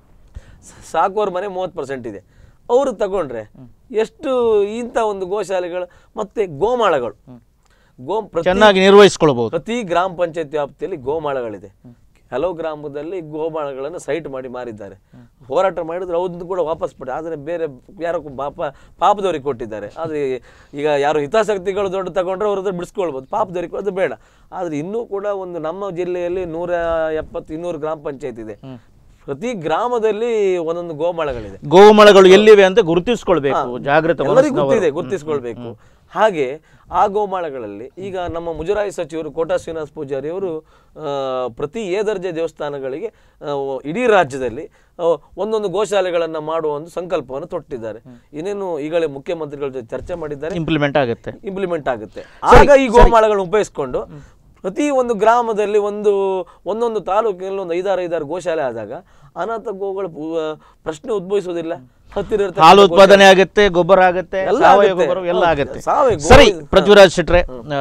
ಸಾಕುವವ್ರ ಮನೆ 30% ಇದೆ. ಅವರು ತಗೊಂಡ್ರೆ ಎಷ್ಟು ಇಂಥ ಒಂದು ಗೋಶಾಲೆಗಳು ಮತ್ತೆ ಗೋಮಾಳಗಳು ಚೆನ್ನಾಗಿ ನಿರ್ವಹಿಸಿಕೊಳ್ಳಬಹುದು. ಪ್ರತಿ ಗ್ರಾಮ ಪಂಚಾಯತ್ ವ್ಯಾಪ್ತಿಯಲ್ಲಿ ಗೋಮಾಳಗಳಿದೆ. ಕೆಲವು ಗ್ರಾಮದಲ್ಲಿ ಗೋಮಾಳಗಳನ್ನು ಸೈಟ್ ಮಾಡಿ ಮಾರಿದ್ದಾರೆ. ಹೋರಾಟ ಮಾಡಿದ್ರೆ ಅವ್ರದ್ದು ಕೂಡ ವಾಪಸ್ ಪಡಿ, ಆದರೆ ಬೇರೆ ಯಾರೋ ಪಾಪದವ್ರಿಗೆ ಕೊಟ್ಟಿದ್ದಾರೆ. ಆದರೆ ಈಗ ಯಾರು ಹಿತಾಸಕ್ತಿಗಳು ದೊಡ್ಡ ತಗೊಂಡ್ರೆ ಅವ್ರದ್ದು ಬಿಡಿಸ್ಕೊಳ್ಬೋದು, ಪಾಪದವ್ರಿಗೆ ಅದು ಬೇಡ. ಆದರೆ ಇನ್ನೂ ಕೂಡ ಒಂದು ನಮ್ಮ ಜಿಲ್ಲೆಯಲ್ಲಿ 170-200 ಗ್ರಾಮ ಪಂಚಾಯತ್ ಇದೆ. ಪ್ರತಿ ಗ್ರಾಮದಲ್ಲಿ ಒಂದೊಂದು ಗೋಮಾಳಗಳಿದೆ. ಗೋಮಾಳಗಳು ಎಲ್ಲಿವೆ ಅಂತ ಗುರುತಿಸ್ಕೊಳ್ಬೇಕು, ಜಾಗೃತ ಗುರುತಿಸ್ಕೊಳ್ಬೇಕು. ಹಾಗೆ ಆ ಗೋಮಾಳಗಳಲ್ಲಿ ಈಗ ನಮ್ಮ ಮುಜರಾಯಿ ಸಚಿವರು ಕೋಟಾ ಶ್ರೀನಿವಾಸ ಪೂಜಾರಿ ಅವರು ಪ್ರತಿ ದರ್ಜೆ ದೇವಸ್ಥಾನಗಳಿಗೆ ಇಡೀ ರಾಜ್ಯದಲ್ಲಿ ಒಂದೊಂದು ಗೋಶಾಲೆಗಳನ್ನ ಮಾಡುವ ಒಂದು ಸಂಕಲ್ಪವನ್ನು ತೊಟ್ಟಿದ್ದಾರೆ. ಇನ್ನೇನು ಈಗಲೇ ಮುಖ್ಯಮಂತ್ರಿಗಳ ಜೊತೆ ಚರ್ಚೆ ಮಾಡಿದ್ದಾರೆ, ಇಂಪ್ಲಿಮೆಂಟ್ ಆಗುತ್ತೆ. ಆಗ ಈ ಗೋಮಾಳಗಳನ್ನು ಉಪಯೋಗಿಸಿಕೊಂಡು ಪ್ರತಿ ಒಂದು ಗ್ರಾಮದಲ್ಲಿ ಒಂದೊಂದು ತಾಲೂಕಿನಲ್ಲಿ ಒಂದು 5-6 ಗೋಶಾಲೆ ಆದಾಗ ಅನಾಥ ಗೋಗಳ ಪ್ರಶ್ನೆ ಉದ್ಭವಿಸುವುದಿಲ್ಲ. ಹಾಲು ಉತ್ಪಾದನೆ ಆಗುತ್ತೆ, ಗೊಬ್ಬರ ಆಗುತ್ತೆ, ಸಾವಯವ ಗೊಬ್ಬರ ಎಲ್ಲ ಆಗುತ್ತೆ. ಸರಿ ಪೃಥ್ವಿರಾಜ್ ಶೆಟ್ರೆ,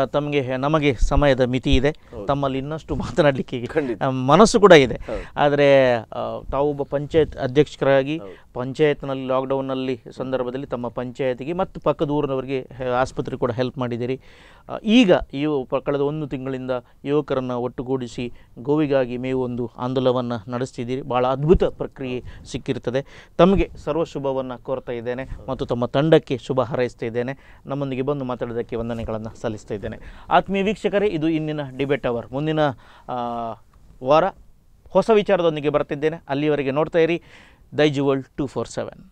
ನಮಗೆ ಸಮಯದ ಮಿತಿ ಇದೆ, ತಮ್ಮಲ್ಲಿ ಇನ್ನಷ್ಟು ಮಾತನಾಡಲಿಕ್ಕೆ ಮನಸ್ಸು ಕೂಡ ಇದೆ. ಆದರೆ ತಾವೊಬ್ಬ ಪಂಚಾಯತ್ ಅಧ್ಯಕ್ಷರಾಗಿ ಪಂಚಾಯತ್ನಲ್ಲಿ ಲಾಕ್ಡೌನ್ನಲ್ಲಿ ಸಂದರ್ಭದಲ್ಲಿ ತಮ್ಮ ಪಂಚಾಯತಿಗೆ ಮತ್ತು ಪಕ್ಕದ ಊರಿನವರಿಗೆ ಆಸ್ಪತ್ರೆ ಕೂಡ ಹೆಲ್ಪ್ ಮಾಡಿದ್ದೀರಿ. ಈಗ ಕಳೆದ 1 ತಿಂಗಳಿಂದ ಯುವಕರನ್ನು ಒಟ್ಟುಗೂಡಿಸಿ ಗೋವಿಗಾಗಿ ಮೇವು ಒಂದು ಆಂದೋಲನವನ್ನು ನಡೆಸ್ತಿದ್ದೀರಿ. ಭಾಳ ಅದ್ಭುತ ಪ್ರಕ್ರಿಯೆ ಸಿಕ್ಕಿರ್ತದೆ. ತಮಗೆ ಸರ್ವ ಶುಭವನ್ನು ಕೋರ್ತಾ ಇದ್ದೇನೆ ಮತ್ತು ತಮ್ಮ ತಂಡಕ್ಕೆ ಶುಭ ಹಾರೈಸ್ತಾ ಇದ್ದೇನೆ. ನಮ್ಮೊಂದಿಗೆ ಬಂದು ಮಾತಾಡೋದಕ್ಕೆ ವಂದನೆಗಳನ್ನು ಸಲ್ಲಿಸ್ತಾ ಇದ್ದೇನೆ. ಆತ್ಮೀಯ ವೀಕ್ಷಕರೇ, ಇದು ಇಂದಿನ ಡಿಬೇಟ್ ಅವರ್. ಮುಂದಿನ ವಾರ ಹೊಸ ವಿಚಾರದೊಂದಿಗೆ ಬರ್ತಿದ್ದೇನೆ. ಅಲ್ಲಿಯವರೆಗೆ ನೋಡ್ತಾ ಇರಿ ದೈಜಿ ವರ್ಲ್ಡ್ 247.